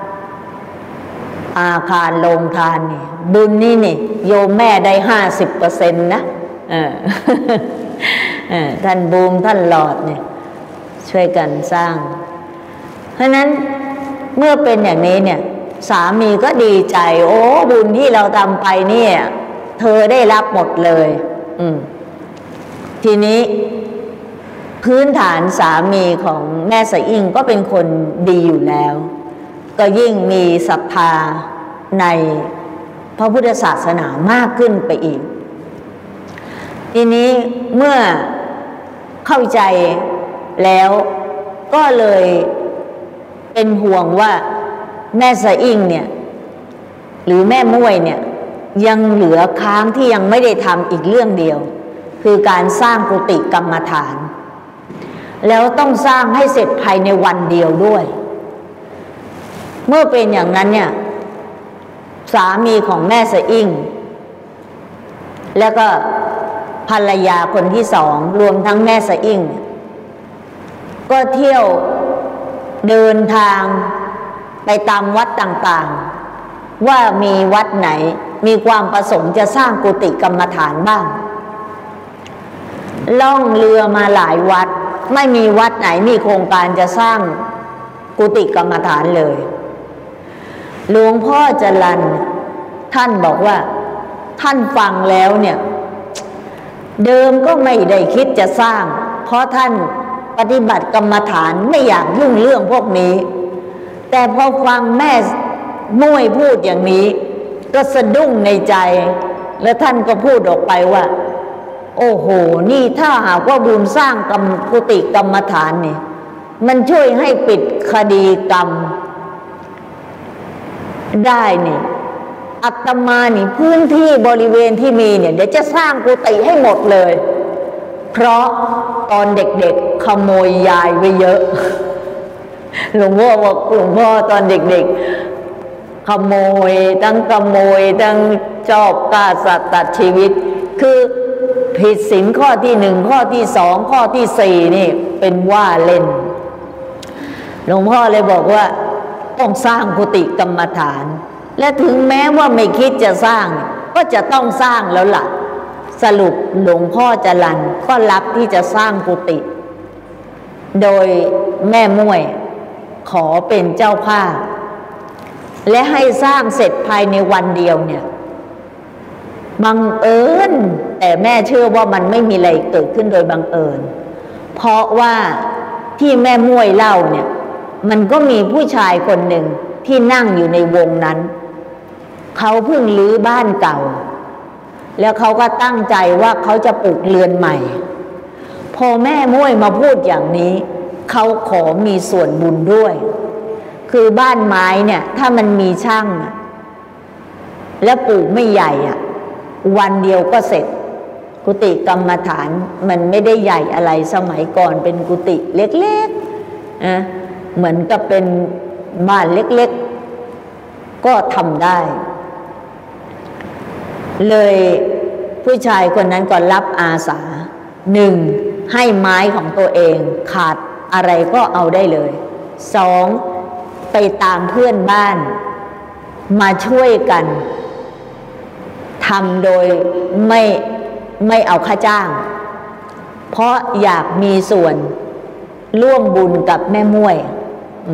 อาคารโรงทานนี่บุญนี่นี่โยมแม่ได้ห้าสิบเปอร์เซ็นต์นะเออ ท่านบูมท่านหลอดเนี่ยช่วยกันสร้างเพราะนั้นเมื่อเป็นอย่างนี้เนี่ยสามีก็ดีใจโอ้บุญที่เราทำไปเนี่ยเธอได้รับหมดเลยอืมทีนี้พื้นฐานสามีของแม่สะอิ่งก็เป็นคนดีอยู่แล้วก็ยิ่งมีศรัทธาในพระพุทธศาสนามากขึ้นไปอีกทีนี้เมื่อเข้าใจแล้วก็เลยเป็นห่วงว่าแม่สะอิ่งเนี่ยหรือแม่ม้วยเนี่ยยังเหลือค้างที่ยังไม่ได้ทำอีกเรื่องเดียวคือการสร้างกุฏิกรรมฐานแล้วต้องสร้างให้เสร็จภายในวันเดียวด้วยเมื่อเป็นอย่างนั้นเนี่ยสามีของแม่สะอิ่งแล้วก็ภรรยาคนที่สองรวมทั้งแม่สะอิ่งก็เที่ยวเดินทางไปตามวัดต่างๆว่ามีวัดไหนมีความประสงค์จะสร้างกุฏิกรรมฐานบ้างล่องเรือมาหลายวัดไม่มีวัดไหนมีโครงการจะสร้างกุฏิกรรมฐานเลยหลวงพ่อจรัญท่านบอกว่าท่านฟังแล้วเนี่ยเดิมก็ไม่ได้คิดจะสร้างเพราะท่านปฏิบัติกรรมฐานไม่อยากยุ่งเรื่องพวกนี้แต่พอฟังแม่ม้วยพูดอย่างนี้ก็สะดุ้งในใจแล้วท่านก็พูดออกไปว่าโอ้โหนี่ถ้าหากว่าบุญสร้างกรรมกุฏิกรรมฐานเนี่ยมันช่วยให้ปิดคดีกรรมได้นี่อาตมานี่พื้นที่บริเวณที่มีเนี่ยเดี๋ยวจะสร้างกุฏิให้หมดเลยเพราะตอนเด็กๆขโมยยายไว้เยอะหลวงพ่อบอกหลวงพ่อตอนเด็กๆขโมยทั้งขโมยทั้งชอบฆ่าสัตว์ตัดชีวิตคือผิดศีลข้อที่หนึ่งข้อที่สองข้อที่สี่นี่เป็นว่าเล่นหลวงพ่อเลยบอกว่าต้องสร้างกุฏิกรรมฐานและถึงแม้ว่าไม่คิดจะสร้างก็จะต้องสร้างแล้วล่ะสรุปหลวงพ่อจรัญก็รับที่จะสร้างกุฏิโดยแม่ม้วยขอเป็นเจ้าภาพและให้สร้างเสร็จภายในวันเดียวเนี่ยบังเอิญแต่แม่เชื่อว่ามันไม่มีอะไรเกิดขึ้นโดยบังเอิญเพราะว่าที่แม่ม้วยเล่าเนี่ยมันก็มีผู้ชายคนหนึ่งที่นั่งอยู่ในวงนั้นเขาเพิ่งรื้อบ้านเก่าแล้วเขาก็ตั้งใจว่าเขาจะปลูกเรือนใหม่พอแม่ม้วยมาพูดอย่างนี้เขาขอมีส่วนบุญด้วยคือบ้านไม้เนี่ยถ้ามันมีช่างและปลูกไม่ใหญ่อ่ะวันเดียวก็เสร็จกุฏิกรรมฐานมันไม่ได้ใหญ่อะไรสมัยก่อนเป็นกุฏิเล็กๆนะเหมือนกับเป็นบ้านเล็กๆก็ทำได้เลยผู้ชายคนนั้นก็รับอาสาหนึ่งให้ไม้ของตัวเองขาดอะไรก็เอาได้เลยสองไปตามเพื่อนบ้านมาช่วยกันทำโดยไม่ไม่เอาค่าจ้างเพราะอยากมีส่วนร่วมบุญกับแม่ม่วยอ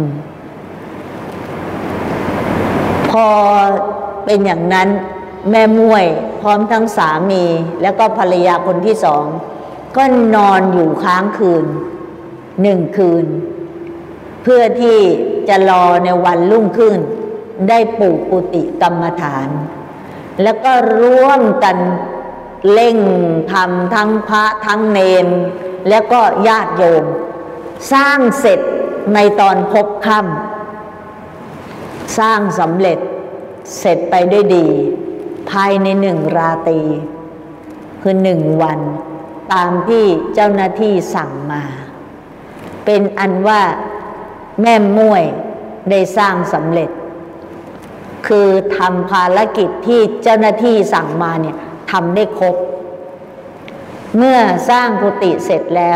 พอเป็นอย่างนั้นแม่ม่วยพร้อมทั้งสามีแล้วก็ภรรยาคนที่สองก็นอนอยู่ค้างคืนหนึ่งคืนเพื่อที่จะรอในวันรุ่งขึ้นได้ปลูกกุฏิกรรมฐานแล้วก็ร่วมกันเร่งทำทั้งพระทั้งเนรแล้วก็ญาติโยมสร้างเสร็จในตอนพบค่ำสร้างสำเร็จเสร็จไปด้วยดีภายในหนึ่งราตรีคือหนึ่งวันตามที่เจ้าหน้าที่สั่งมาเป็นอันว่าแม่ม่วยได้สร้างสำเร็จคือทำภารกิจที่เจ้าหน้าที่สั่งมาเนี่ยทำได้ครบเมื่อสร้างกุฏิเสร็จแล้ว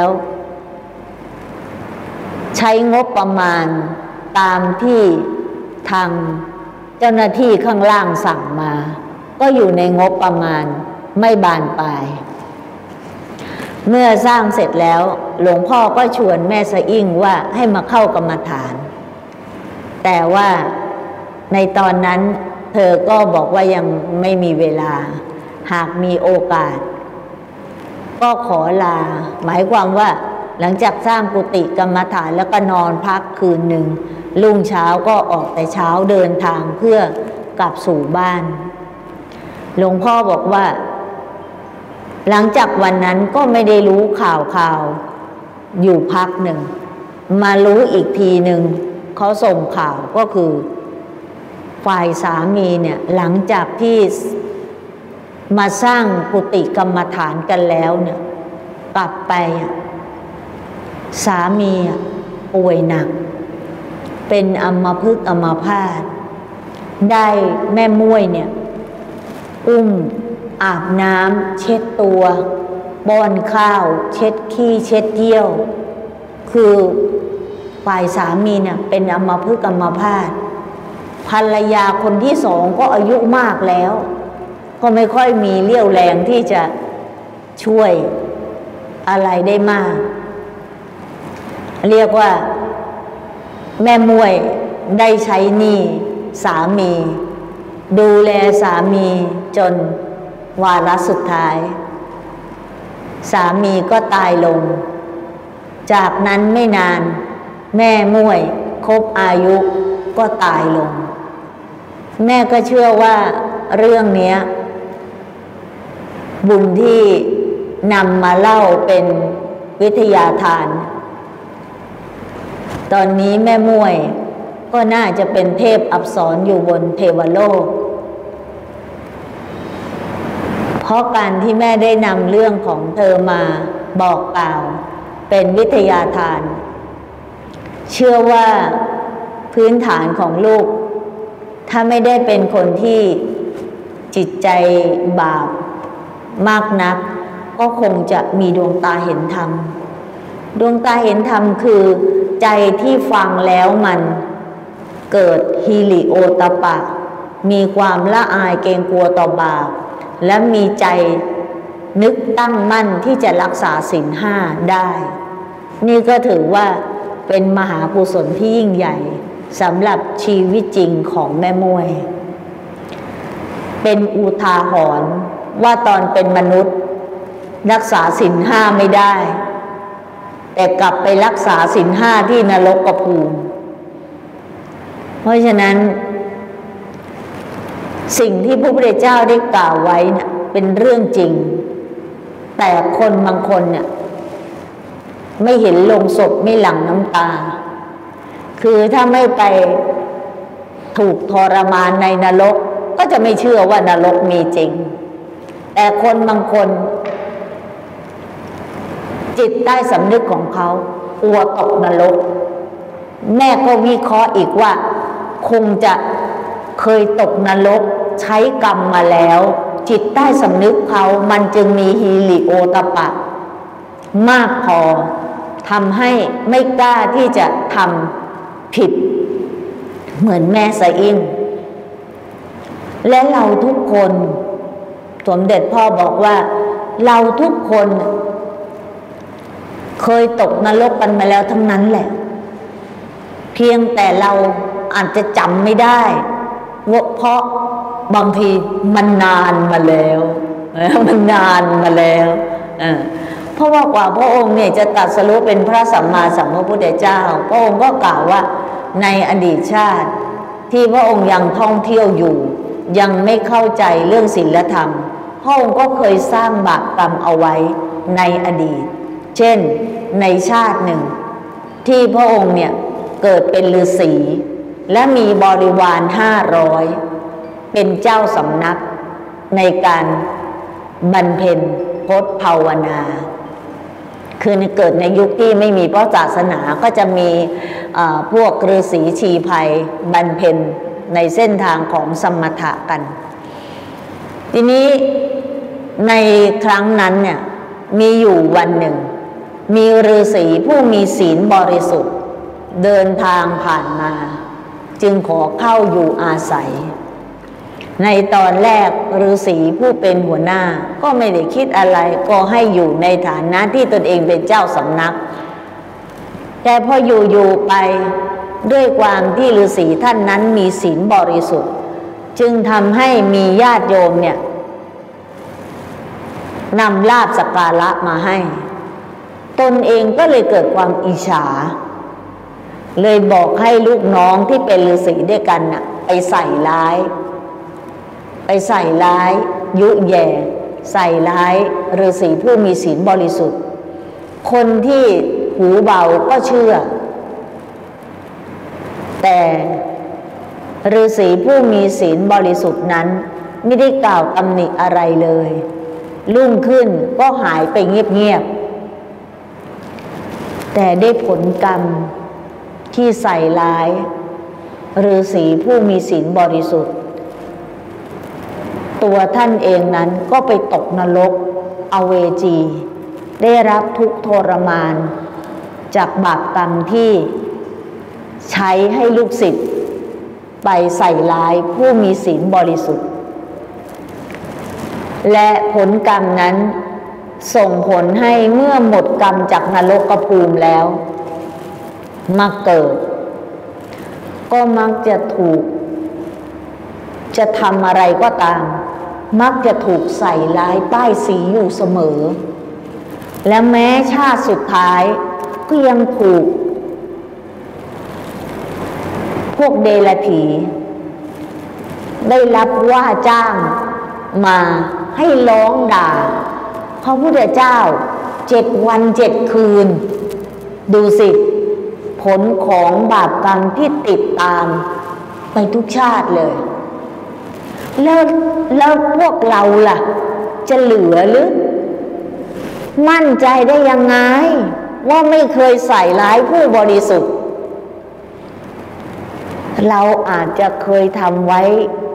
ใช้งบประมาณตามที่ทางเจ้าหน้าที่ข้างล่างสั่งมาก็อยู่ในงบประมาณไม่บานปลายเมื่อสร้างเสร็จแล้วหลวงพ่อก็ชวนแม่สะอิ่งว่าให้มาเข้ากรรมฐานแต่ว่าในตอนนั้นเธอก็บอกว่ายังไม่มีเวลาหากมีโอกาสก็ขอลาหมายความว่าหลังจากสร้างกุฏิกรรมฐานแล้วก็นอนพักคืนหนึ่งรุ่งเช้าก็ออกแต่เช้าเดินทางเพื่อกลับสู่บ้านหลวงพ่อบอกว่าหลังจากวันนั้นก็ไม่ได้รู้ข่าวข่าวอยู่พักหนึ่งมารู้อีกทีหนึ่งเขาส่งข่าวก็คือฝ่ายสามีเนี่ยหลังจากที่มาสร้างกุฏิกรรมฐานกันแล้วเนี่ยกลับไปสามีป่วยหนักเป็นอัมพฤกษ์อัมพาตได้แม่ม่วยเนี่ยอุ้มอาบน้ำเช็ดตัวป้อนข้าวเช็ดขี้เช็ดเยี่ยวคือฝ่ายสามีเนี่ยเป็นอัมพฤกษ์อัมพาตภรรยาคนที่สองก็อายุมากแล้วก็ไม่ค่อยมีเรี่ยวแรงที่จะช่วยอะไรได้มากเรียกว่าแม่ม่วยได้ใช้หนี้สามีดูแลสามีจนวาระสุดท้ายสามีก็ตายลงจากนั้นไม่นานแม่ม่วยครบอายุก็ตายลงแม่ก็เชื่อว่าเรื่องนี้บุญที่นำมาเล่าเป็นวิทยาทานตอนนี้แม่ม่วยก็น่าจะเป็นเทพอัปสรอยู่บนเทวโลกเพราะการที่แม่ได้นำเรื่องของเธอมาบอกกล่าวเป็นวิทยาทานเชื่อว่าพื้นฐานของลูกถ้าไม่ได้เป็นคนที่จิตใจบาปมากนักก็คงจะมีดวงตาเห็นธรรมดวงตาเห็นธรรมคือใจที่ฟังแล้วมันเกิดฮิริโอตปะมีความละอายเกรงกลัวต่อบาปและมีใจนึกตั้งมั่นที่จะรักษาศีลห้าได้นี่ก็ถือว่าเป็นมหากุศลที่ยิ่งใหญ่สำหรับชีวิตจริงของแม่ม่วยเป็นอุทาหรณ์ว่าตอนเป็นมนุษย์รักษาศีลห้าไม่ได้แต่กลับไปรักษาศีลห้าที่นรกภูมิเพราะฉะนั้นสิ่งที่พระพุทธเจ้าได้กล่าวไว้เนี่ยเป็นเรื่องจริงแต่คนบางคนเนี่ยไม่เห็นโลงศพไม่หลั่งน้ำตาคือถ้าไม่ไปถูกทรมานในนรกก็จะไม่เชื่อว่านรกมีจริงแต่คนบางคนจิตใต้สำนึกของเขากลัวตกนรกแม่ก็วิเคราะห์อีกว่าคงจะเคยตกนรกใช้กรรมมาแล้วจิตใต้สำนึกเขามันจึงมีฮิริโอตปะมากพอทำให้ไม่กล้าที่จะทำผิดเหมือนแม่สะอิ่งและเราทุกคนสมเด็จพ่อบอกว่าเราทุกคนเคยตกนรกกันมาแล้วทั้งนั้นแหละเพียงแต่เราอาจจะจำไม่ได้ว่าเพราะบางทีมันนานมาแล้วมันนานมาแล้วเพราะว่ากว่าพระองค์เนี่ยจะตรัสรู้เป็นพระสัมมาสัมพุทธเจ้าพระองค์ก็กล่าวว่าในอดีตชาติที่พระองค์ยังท่องเที่ยวอยู่ยังไม่เข้าใจเรื่องศีลธรรมพระองค์ก็เคยสร้างบาปกรรมเอาไว้ในอดีตเช่นในชาติหนึ่งที่พระองค์เนี่ยเกิดเป็นฤาษีและมีบริวารห้าร้อยเป็นเจ้าสำนักในการบรรเพ็ญพจน์ภาวนาคือเกิดในยุคที่ไม่มีพระศาสนาก็จะมีพวกฤาษีชีไพรบรรเพ็ญในเส้นทางของสมถะกันทีนี้ในครั้งนั้นเนี่ยมีอยู่วันหนึ่งมีฤาษีผู้มีศีลบริสุทธิ์เดินทางผ่านมาจึงขอเข้าอยู่อาศัยในตอนแรกฤาษีผู้เป็นหัวหน้าก็ไม่ได้คิดอะไรก็ให้อยู่ในฐานะที่ตนเองเป็นเจ้าสำนักแต่พออยู่ๆไปด้วยความที่ฤาษีท่านนั้นมีศีลบริสุทธิ์จึงทำให้มีญาติโยมเนี่ยนำลาภสักการะมาให้ตนเองก็เลยเกิดความอิจฉาเลยบอกให้ลูกน้องที่เป็นฤาษีด้วยกันน่ะไปใส่ร้ายไปใส่ร้ายยุแย่ใส่ร้ายฤาษีผู้มีศีลบริสุทธิ์คนที่หูเบาก็เชื่อแต่ฤาษีผู้มีศีลบริสุทธิ์นั้นไม่ได้กล่าวตำหนิอะไรเลยรุ่งขึ้นก็หายไปเงียบๆแต่ได้ผลกรรมที่ใส่ร้ายฤาษีผู้มีศีลบริสุทธิ์ตัวท่านเองนั้นก็ไปตกนรกอเวจีได้รับทุกข์ทรมานจากบาปกรรมที่ใช้ให้ลูกศิษย์ไปใส่ร้ายผู้มีศีลบริสุทธิ์และผลกรรมนั้นส่งผลให้เมื่อหมดกรรมจากนรกภูมิแล้วมาเกิดก็มักจะถูกจะทำอะไรก็ตามมักจะถูกใส่ร้ายป้ายสีอยู่เสมอและแม้ชาติสุดท้ายก็ยังถูกพวกเดรัจฉีได้รับว่าจ้างมาให้ร้องด่าพระพุทธเจ้าเจ็ดวันเจ็ดคืนดูสิผลของบาปกรรมที่ติดตามไปทุกชาติเลยแล้วแล้วพวกเราล่ะจะเหลือหรือมั่นใจได้ยังไงว่าไม่เคยใส่ร้ายผู้บริสุทธิ์เราอาจจะเคยทำไว้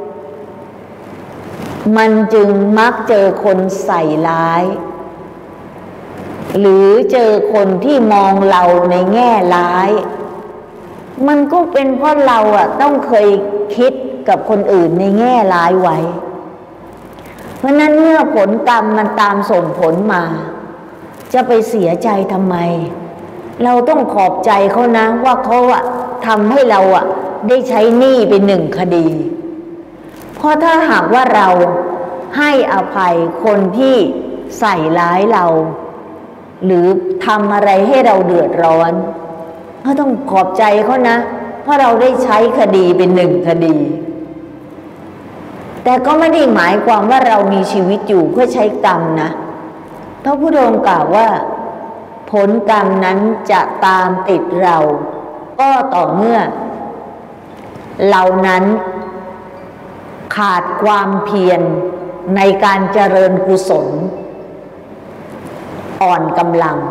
มันจึงมักเจอคนใส่ร้ายหรือเจอคนที่มองเราในแง่ร้ายมันก็เป็นเพราะเราอ่ะต้องเคยคิดกับคนอื่นในแง่ร้ายไว้เพราะนั้นเมื่อผลกรรมมันตามส่งผลมาจะไปเสียใจทำไมเราต้องขอบใจเขานะว่าเขาอ่ะทำให้เราอ่ะได้ใช้หนี้ไปหนึ่งคดีเพราะถ้าหากว่าเราให้อภัยคนที่ใส่ร้ายเราหรือทำอะไรให้เราเดือดร้อนก็ต้องขอบใจเขานะเพราะเราได้ใช้คดีเป็นหนึ่งคดีแต่ก็ไม่ได้หมายความว่าเรามีชีวิตอยู่เพื่อใช้กรรมนะพระพุทธองค์กล่าวว่าผลกรรมนั้นจะตามติดเราก็ต่อเมื่อเรานั้นขาดความเพียรในการเจริญกุศลอ่อนกำลัง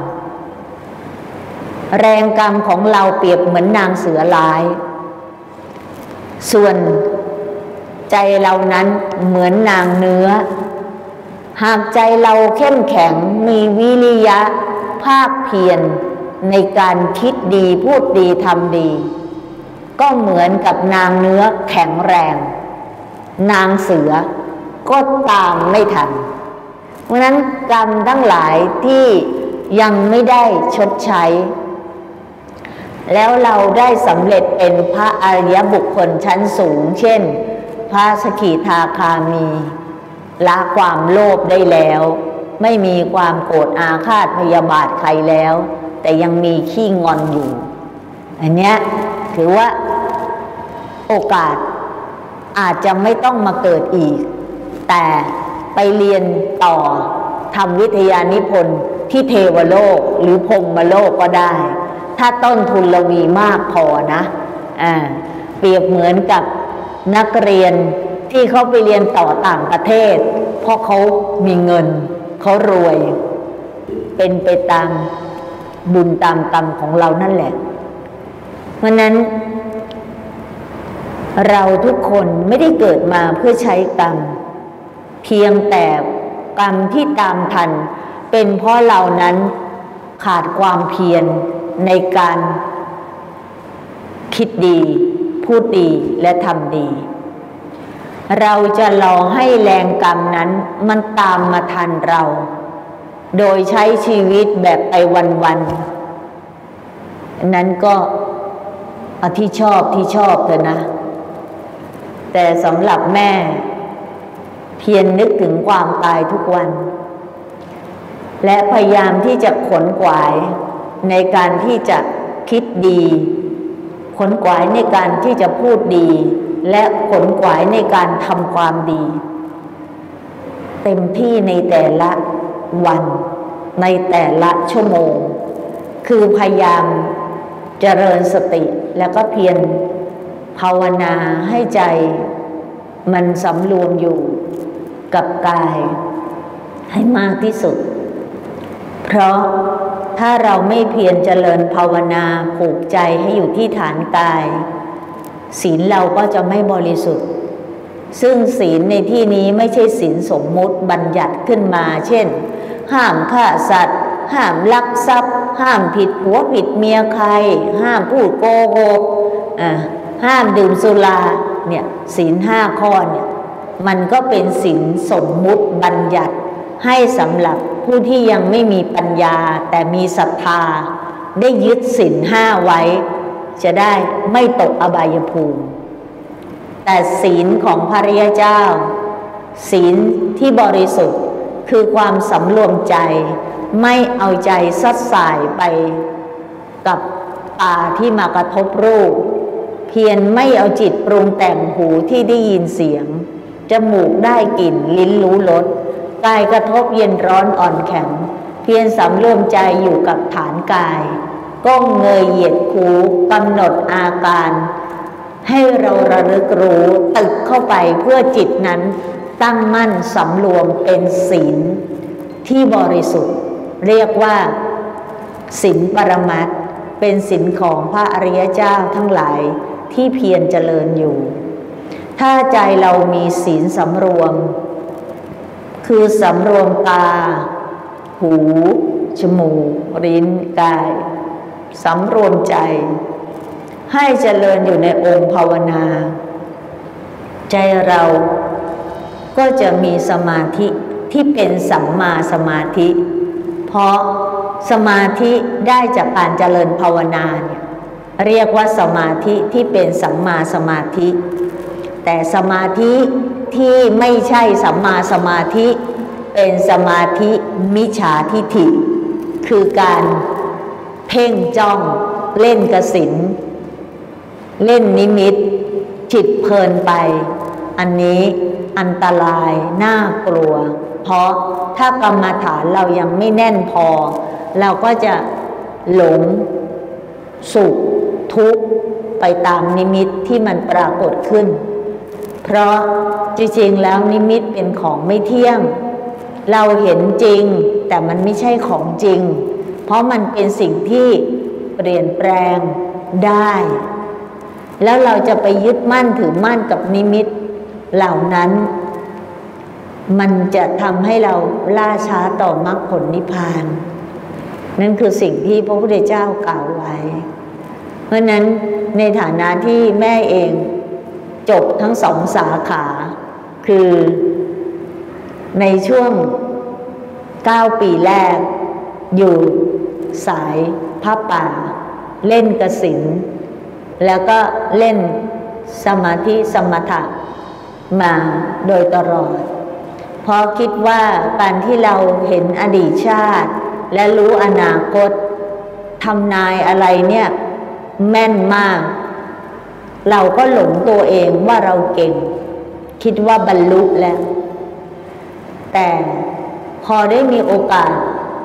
แรงกรรมของเราเปรียบเหมือนนางเสือร้ายส่วนใจเรานั้นเหมือนนางเนื้อหากใจเราเข้มแข็งมีวิริยะภาคเพียรในการคิดดีพูดดีทำดีก็เหมือนกับนางเนื้อแข็งแรงนางเสือก็ตามไม่ทันเพราะนั้นกรรมทั้งหลายที่ยังไม่ได้ชดใช้แล้วเราได้สำเร็จเป็นพระอริยบุคคลชั้นสูงเช่นพระสกิทาคามีละความโลภได้แล้วไม่มีความโกรธอาฆาตพยาบาทใครแล้วแต่ยังมีขี้งอนอยู่อันเนี้ยถือว่าโอกาสอาจจะไม่ต้องมาเกิดอีกแต่ไปเรียนต่อทำวิทยานิพนธ์ที่เทวโลกหรือพรหมโลกก็ได้ถ้าต้นทุนเรามีมากพอนะอ่าเปรียบเหมือนกับนักเรียนที่เขาไปเรียนต่อต่างประเทศเพราะเขามีเงินเขารวยเป็นไปตามบุญตามกรรมของเรานั่นแหละเพราะนั้นเราทุกคนไม่ได้เกิดมาเพื่อใช้กรรมเพียงแต่กรรมที่ตามทันเป็นเพราะเรานั้นขาดความเพียรในการคิดดีพูดดีและทำดีเราจะรอให้แรงกรรมนั้นมันตามมาทันเราโดยใช้ชีวิตแบบไปวันๆนั้นก็เอาที่ชอบที่ชอบเถอะนะแต่สำหรับแม่เพียรนึกถึงความตายทุกวันและพยายามที่จะขนขวายในการที่จะคิดดีขนขวายในการที่จะพูดดีและขนขวายในการทำความดีเต็มที่ในแต่ละวันในแต่ละชั่วโมงคือพยายามเจริญสติแล้วก็เพียรภาวนาให้ใจมันสำรวมอยู่กับกายให้มากที่สุดเพราะถ้าเราไม่เพียรเจริญภาวนาผูกใจให้อยู่ที่ฐานกายศีลเราก็จะไม่บริสุทธิ์ซึ่งศีลในที่นี้ไม่ใช่ศีลสมมุติบัญญัติขึ้นมาเช่นห้ามฆ่าสัตว์ห้ามลักทรัพย์ห้ามผิดผัวผิดเมียใครห้ามพูดโกหกอ่าห้ามดื่มสุราเนี่ยศีลห้าข้อเนี่ยมันก็เป็นศีลสมมุติบัญญัติให้สำหรับผู้ที่ยังไม่มีปัญญาแต่มีศรัทธาได้ยึดศีลห้าไว้จะได้ไม่ตกอบายภูมิแต่ศีลของพระริยเจ้าศีลที่บริสุทธิ์คือความสำรวมใจไม่เอาใจซัดสายไปกับตาที่มากระทบรูปเพียรไม่เอาจิตปรุงแต่งหูที่ได้ยินเสียงจมูกได้กลิ่นลิ้นรู้รสกายกระทบเย็นร้อนอ่อนแข็งเพียรสำรวมใจอยู่กับฐานกายก้มเงยเหยียดคูกำหนดอาการให้เราระลึกรู้ตึกเข้าไปเพื่อจิตนั้นตั้งมั่นสำรวมเป็นศีลที่บริสุทธิ์เรียกว่าศีลปรมัตถ์เป็นศีลของพระอริยเจ้าทั้งหลายที่เพียรเจริญอยู่ถ้าใจเรามีศีลสำรวมคือสำรวมตาหูจมูกลิ้นกายสำรวมใจให้เจริญอยู่ในองค์ภาวนาใจเราก็จะมีสมาธิที่เป็นสัมมาสมาธิเพราะสมาธิได้จากการเจริญภาวนาเนี่ยเรียกว่าสมาธิที่เป็นสัมมาสมาธิแต่สมาธิที่ไม่ใช่สัมมาสมาธิเป็นสมาธิมิจฉาทิฏฐิคือการเพ่งจ้องเล่นกสิณเล่นนิมิตจิตเพลินไปอันนี้อันตรายน่ากลัวเพราะถ้ากรรมฐานเรายังไม่แน่นพอเราก็จะหลงสุขทุกข์ไปตามนิมิตที่มันปรากฏขึ้นเพราะจริงๆแล้วนิมิตเป็นของไม่เที่ยงเราเห็นจริงแต่มันไม่ใช่ของจริงเพราะมันเป็นสิ่งที่เปลี่ยนแปลงได้แล้วเราจะไปยึดมั่นถือมั่นกับนิมิตเหล่านั้นมันจะทำให้เราล่าช้าต่อมรรคผลนิพพานนั่นคือสิ่งที่พระพุทธเจ้ากล่าวไว้เพราะนั้นในฐานะที่แม่เองจบทั้งสองสาขาคือในช่วงเก้าปีแรกอยู่สายผ้าป่าเล่นกสิณแล้วก็เล่นสมาธิสมถะมาโดยตลอดเพราะคิดว่าการที่เราเห็นอดีตชาติและรู้อนาคตทำนายอะไรเนี่ยแม่นมากเราก็หลงตัวเองว่าเราเก่งคิดว่าบรรลุแล้วแต่พอได้มีโอกาส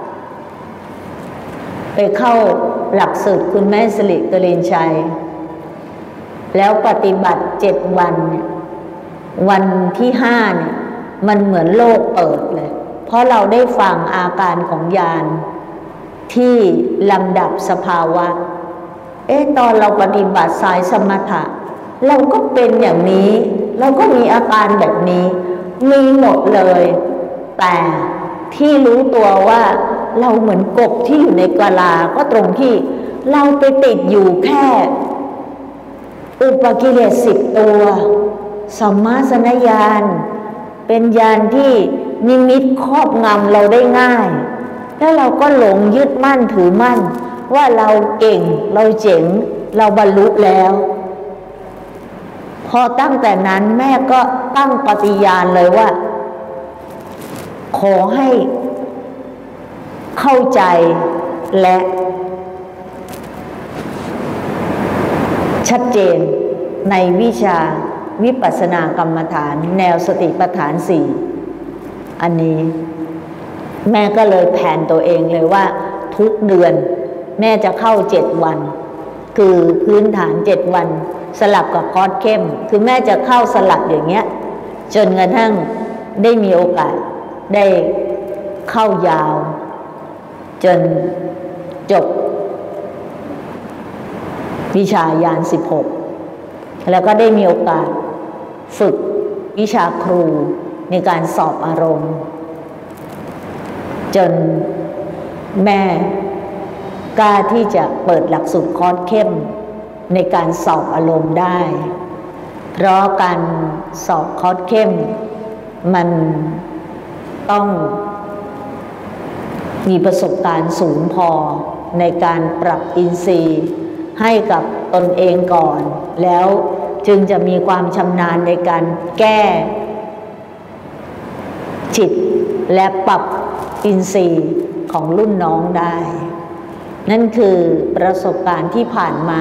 ไปเข้าหลักสูตรคุณแม่สิริกลินชัยแล้วปฏิบัติเจ็ดวันเนี่ยวันที่ห้าเนี่ยมันเหมือนโลกเปิดเลยเพราะเราได้ฟังอาการของญาณที่ลำดับสภาวะเอ๊ะตอนเราปฏิบัติสายสมถะเราก็เป็นอย่างนี้เราก็มีอาการแบบนี้มีหมดเลยแต่ที่รู้ตัวว่าเราเหมือนกบที่อยู่ในกะลาก็ตรงที่เราไปติดอยู่แค่อุปกิเลสสิบตัวสัมมาสัญญาณเป็นญาณที่นิมิตครอบงำเราได้ง่ายแล้วเราก็หลงยึดมั่นถือมั่นว่าเราเก่งเราเจ๋งเราบรรลุแล้วพอตั้งแต่นั้นแม่ก็ตั้งปฏิญาณเลยว่าขอให้เข้าใจและชัดเจนในวิชาวิปัสสนากรรมฐานแนวสติปัฏฐานสี่อันนี้แม่ก็เลยแผนตัวเองเลยว่าทุกเดือนแม่จะเข้าเจ็ดวันคือพื้นฐานเจ็ดวันสลับกับคอร์สเข้มคือแม่จะเข้าสลับอย่างเงี้ยจนกระทั่งได้มีโอกาสได้เข้ายาวจนจบวิชาญาณสิบหกแล้วก็ได้มีโอกาสฝึกวิชาครูในการสอบอารมณ์จนแม่กล้าที่จะเปิดหลักสูตรคอร์สเข้มในการสอบอารมณ์ได้เพราะการสอบคอร์สเข้มมันต้องมีประสบการณ์สูงพอในการปรับอินทรีย์ให้กับตนเองก่อนแล้วจึงจะมีความชำนาญในการแก้จิตและปรับอินทรีย์ของรุ่นน้องได้นั่นคือประสบการณ์ที่ผ่านมา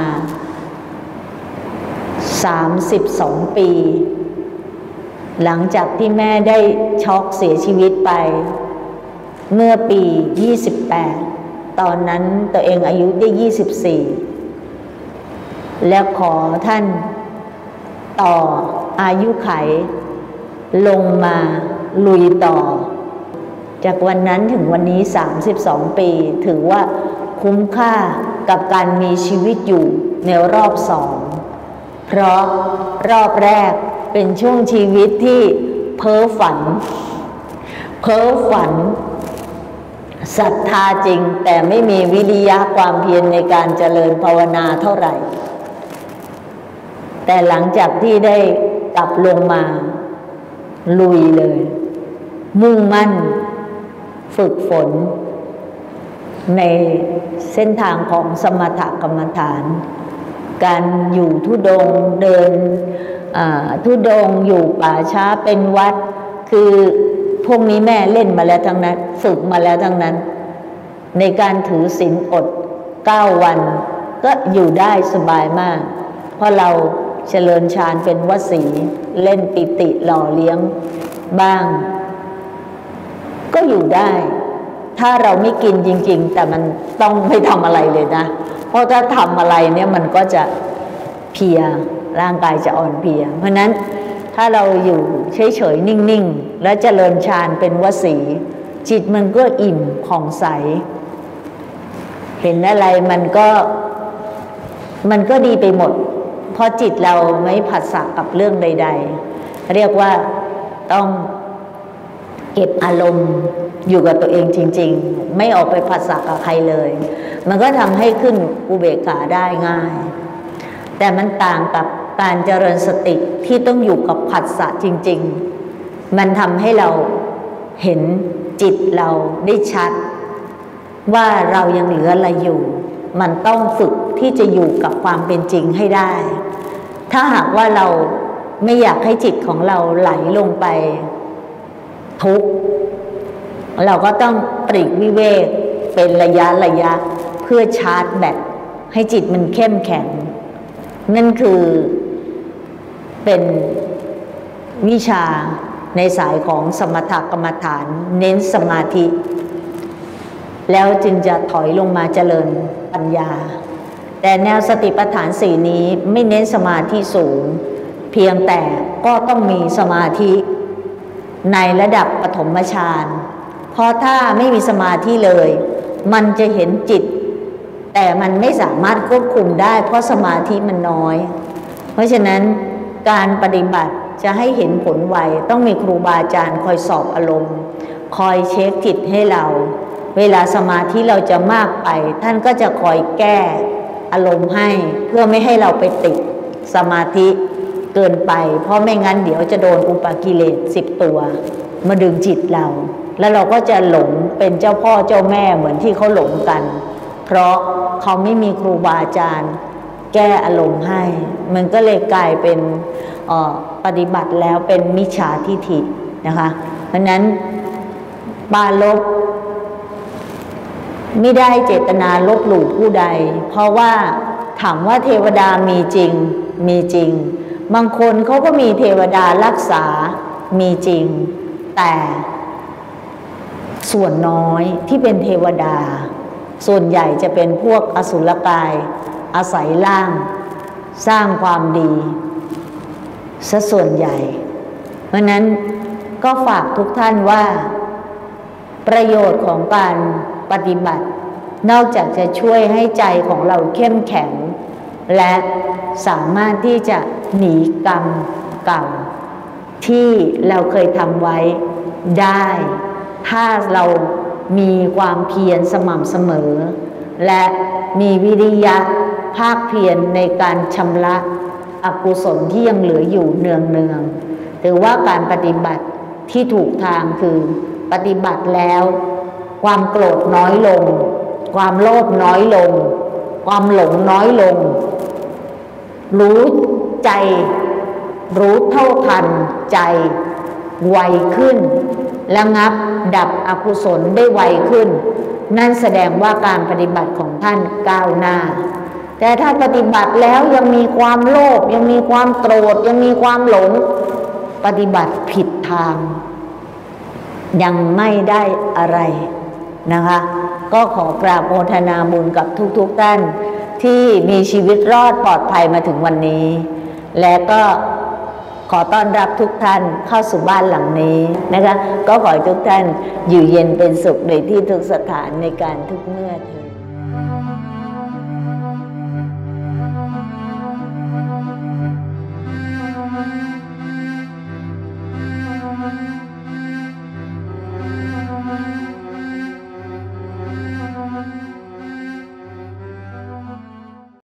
สามสิบสองปีหลังจากที่แม่ได้ช็อกเสียชีวิตไปเมื่อปียี่สิบแปดตอนนั้นตัวเองอายุได้ยี่สิบสี่และขอท่านต่ออายุไขลงมาลุยต่อจากวันนั้นถึงวันนี้สามสิบสองปีถือว่าคุ้มค่ากับการมีชีวิตอยู่ในรอบสองเพราะรอบแรกเป็นช่วงชีวิตที่เพ้อฝันเพ้อฝันศรัทธาจริงแต่ไม่มีวิริยะความเพียรในการเจริญภาวนาเท่าไหร่แต่หลังจากที่ได้กลับลงมาลุยเลยมุ่งมั่นฝึกฝนในเส้นทางของสมถกรรมฐานการอยู่ธุดงค์เดินธุดงค์อยู่ป่าช้าเป็นวัดคือพวกนี้แม่เล่นมาแล้วทั้งนั้นฝึกมาแล้วทั้งนั้นในการถือศีลอดเก้าวันก็อยู่ได้สบายมากเพราะเราเจริญฌานเป็นวสีเล่นปิติหล่อเลี้ยงบ้างก็อยู่ได้ถ้าเราไม่กินจริงๆแต่มันต้องไม่ทำอะไรเลยนะเพราะถ้าทำอะไรเนี่ยมันก็จะเพลียร่างกายจะอ่อนเพลียเพราะนั้นถ้าเราอยู่เฉยๆนิ่งๆแล้วเจริญฌานเป็นวสีจิตมันก็อิ่มผ่องใสเห็นอะไรมันก็มันก็ดีไปหมดเพราะจิตเราไม่ผัสสะกับเรื่องใดๆเรียกว่าต้องเก็บอารมณ์อยู่กับตัวเองจริงๆไม่ออกไปผัสสะกับใครเลยมันก็ทำให้ขึ้นอุเบกขาได้ง่ายแต่มันต่างกับการเจริญสติที่ต้องอยู่กับผัสสะจริงๆมันทำให้เราเห็นจิตเราได้ชัดว่าเรายังเหลืออะไรอยู่มันต้องฝึกที่จะอยู่กับความเป็นจริงให้ได้ถ้าหากว่าเราไม่อยากให้จิตของเราไหลลงไปทุกข์เราก็ต้องปลีกวิเวกเป็นระยะระยะเพื่อชาร์จแบตให้จิตมันเข้มแข็งนั่นคือเป็นวิชาในสายของสมถกรรมฐานเน้นสมาธิแล้วจึงจะถอยลงมาเจริญปัญญาแต่แนวสติปัฏฐานสี่นี้ไม่เน้นสมาธิสูงเพียงแต่ก็ต้องมีสมาธิในระดับปฐมฌานเพราะถ้าไม่มีสมาธิเลยมันจะเห็นจิตแต่มันไม่สามารถควบคุมได้เพราะสมาธิมันน้อยเพราะฉะนั้นการปฏิบัติจะให้เห็นผลไวต้องมีครูบาอาจารย์คอยสอบอารมณ์คอยเช็คจิตให้เราเวลาสมาธิเราจะมากไปท่านก็จะคอยแก้อารมณ์ให้เพื่อไม่ให้เราไปติดสมาธิเกินไปเพราะไม่งั้นเดี๋ยวจะโดนอุปกิเลสสิบตัวมาดึงจิตเราแล้วเราก็จะหลงเป็นเจ้าพ่อเจ้าแม่เหมือนที่เขาหลงกันเพราะเขาไม่มีครูบาอาจารย์แก้อารมณ์ให้มันก็เลยกลายเป็นปฏิบัติแล้วเป็นมิจฉาทิฏฐินะคะเพราะนั้นปาลบไม่ได้เจตนาลบหลู่ผู้ใดเพราะว่าถามว่าเทวดามีจริงมีจริงบางคนเขาก็มีเทวดารักษามีจริงแต่ส่วนน้อยที่เป็นเทวดาส่วนใหญ่จะเป็นพวกอสุรกายอาศัยร่างสร้างความดีซะส่วนใหญ่เพราะนั้นก็ฝากทุกท่านว่าประโยชน์ของการปฏิบัตินอกจากจะช่วยให้ใจของเราเข้มแข็งและสามารถที่จะหนีกรรมเก่าที่เราเคยทำไว้ได้ถ้าเรามีความเพียรสม่ำเสมอและมีวิริยะภาคเพียรในการชำระอกุศลที่ยังเหลืออยู่เนืองๆถือว่าการปฏิบัติที่ถูกทางคือปฏิบัติแล้วความโกรธน้อยลงความโลภน้อยลงความหลงน้อยลงรู้ใจรู้เท่าทันใจไวขึ้นระงับดับอกุศลได้ไวขึ้นนั่นแสดงว่าการปฏิบัติของท่านก้าวหน้าแต่ถ้าปฏิบัติแล้วยังมีความโลภยังมีความโกรธยังมีความหลงปฏิบัติผิดทางยังไม่ได้อะไรนะคะก็ขอกราบโมทนาบุญกับทุกๆท่านที่มีชีวิตรอดปลอดภัยมาถึงวันนี้และก็ขอต้อนรับทุกท่านเข้าสู่บ้านหลังนี้นะคะก็ขอให้ทุกท่านอยู่เย็นเป็นสุขในที่ทุกสถานในการทุกเมื่อเถิด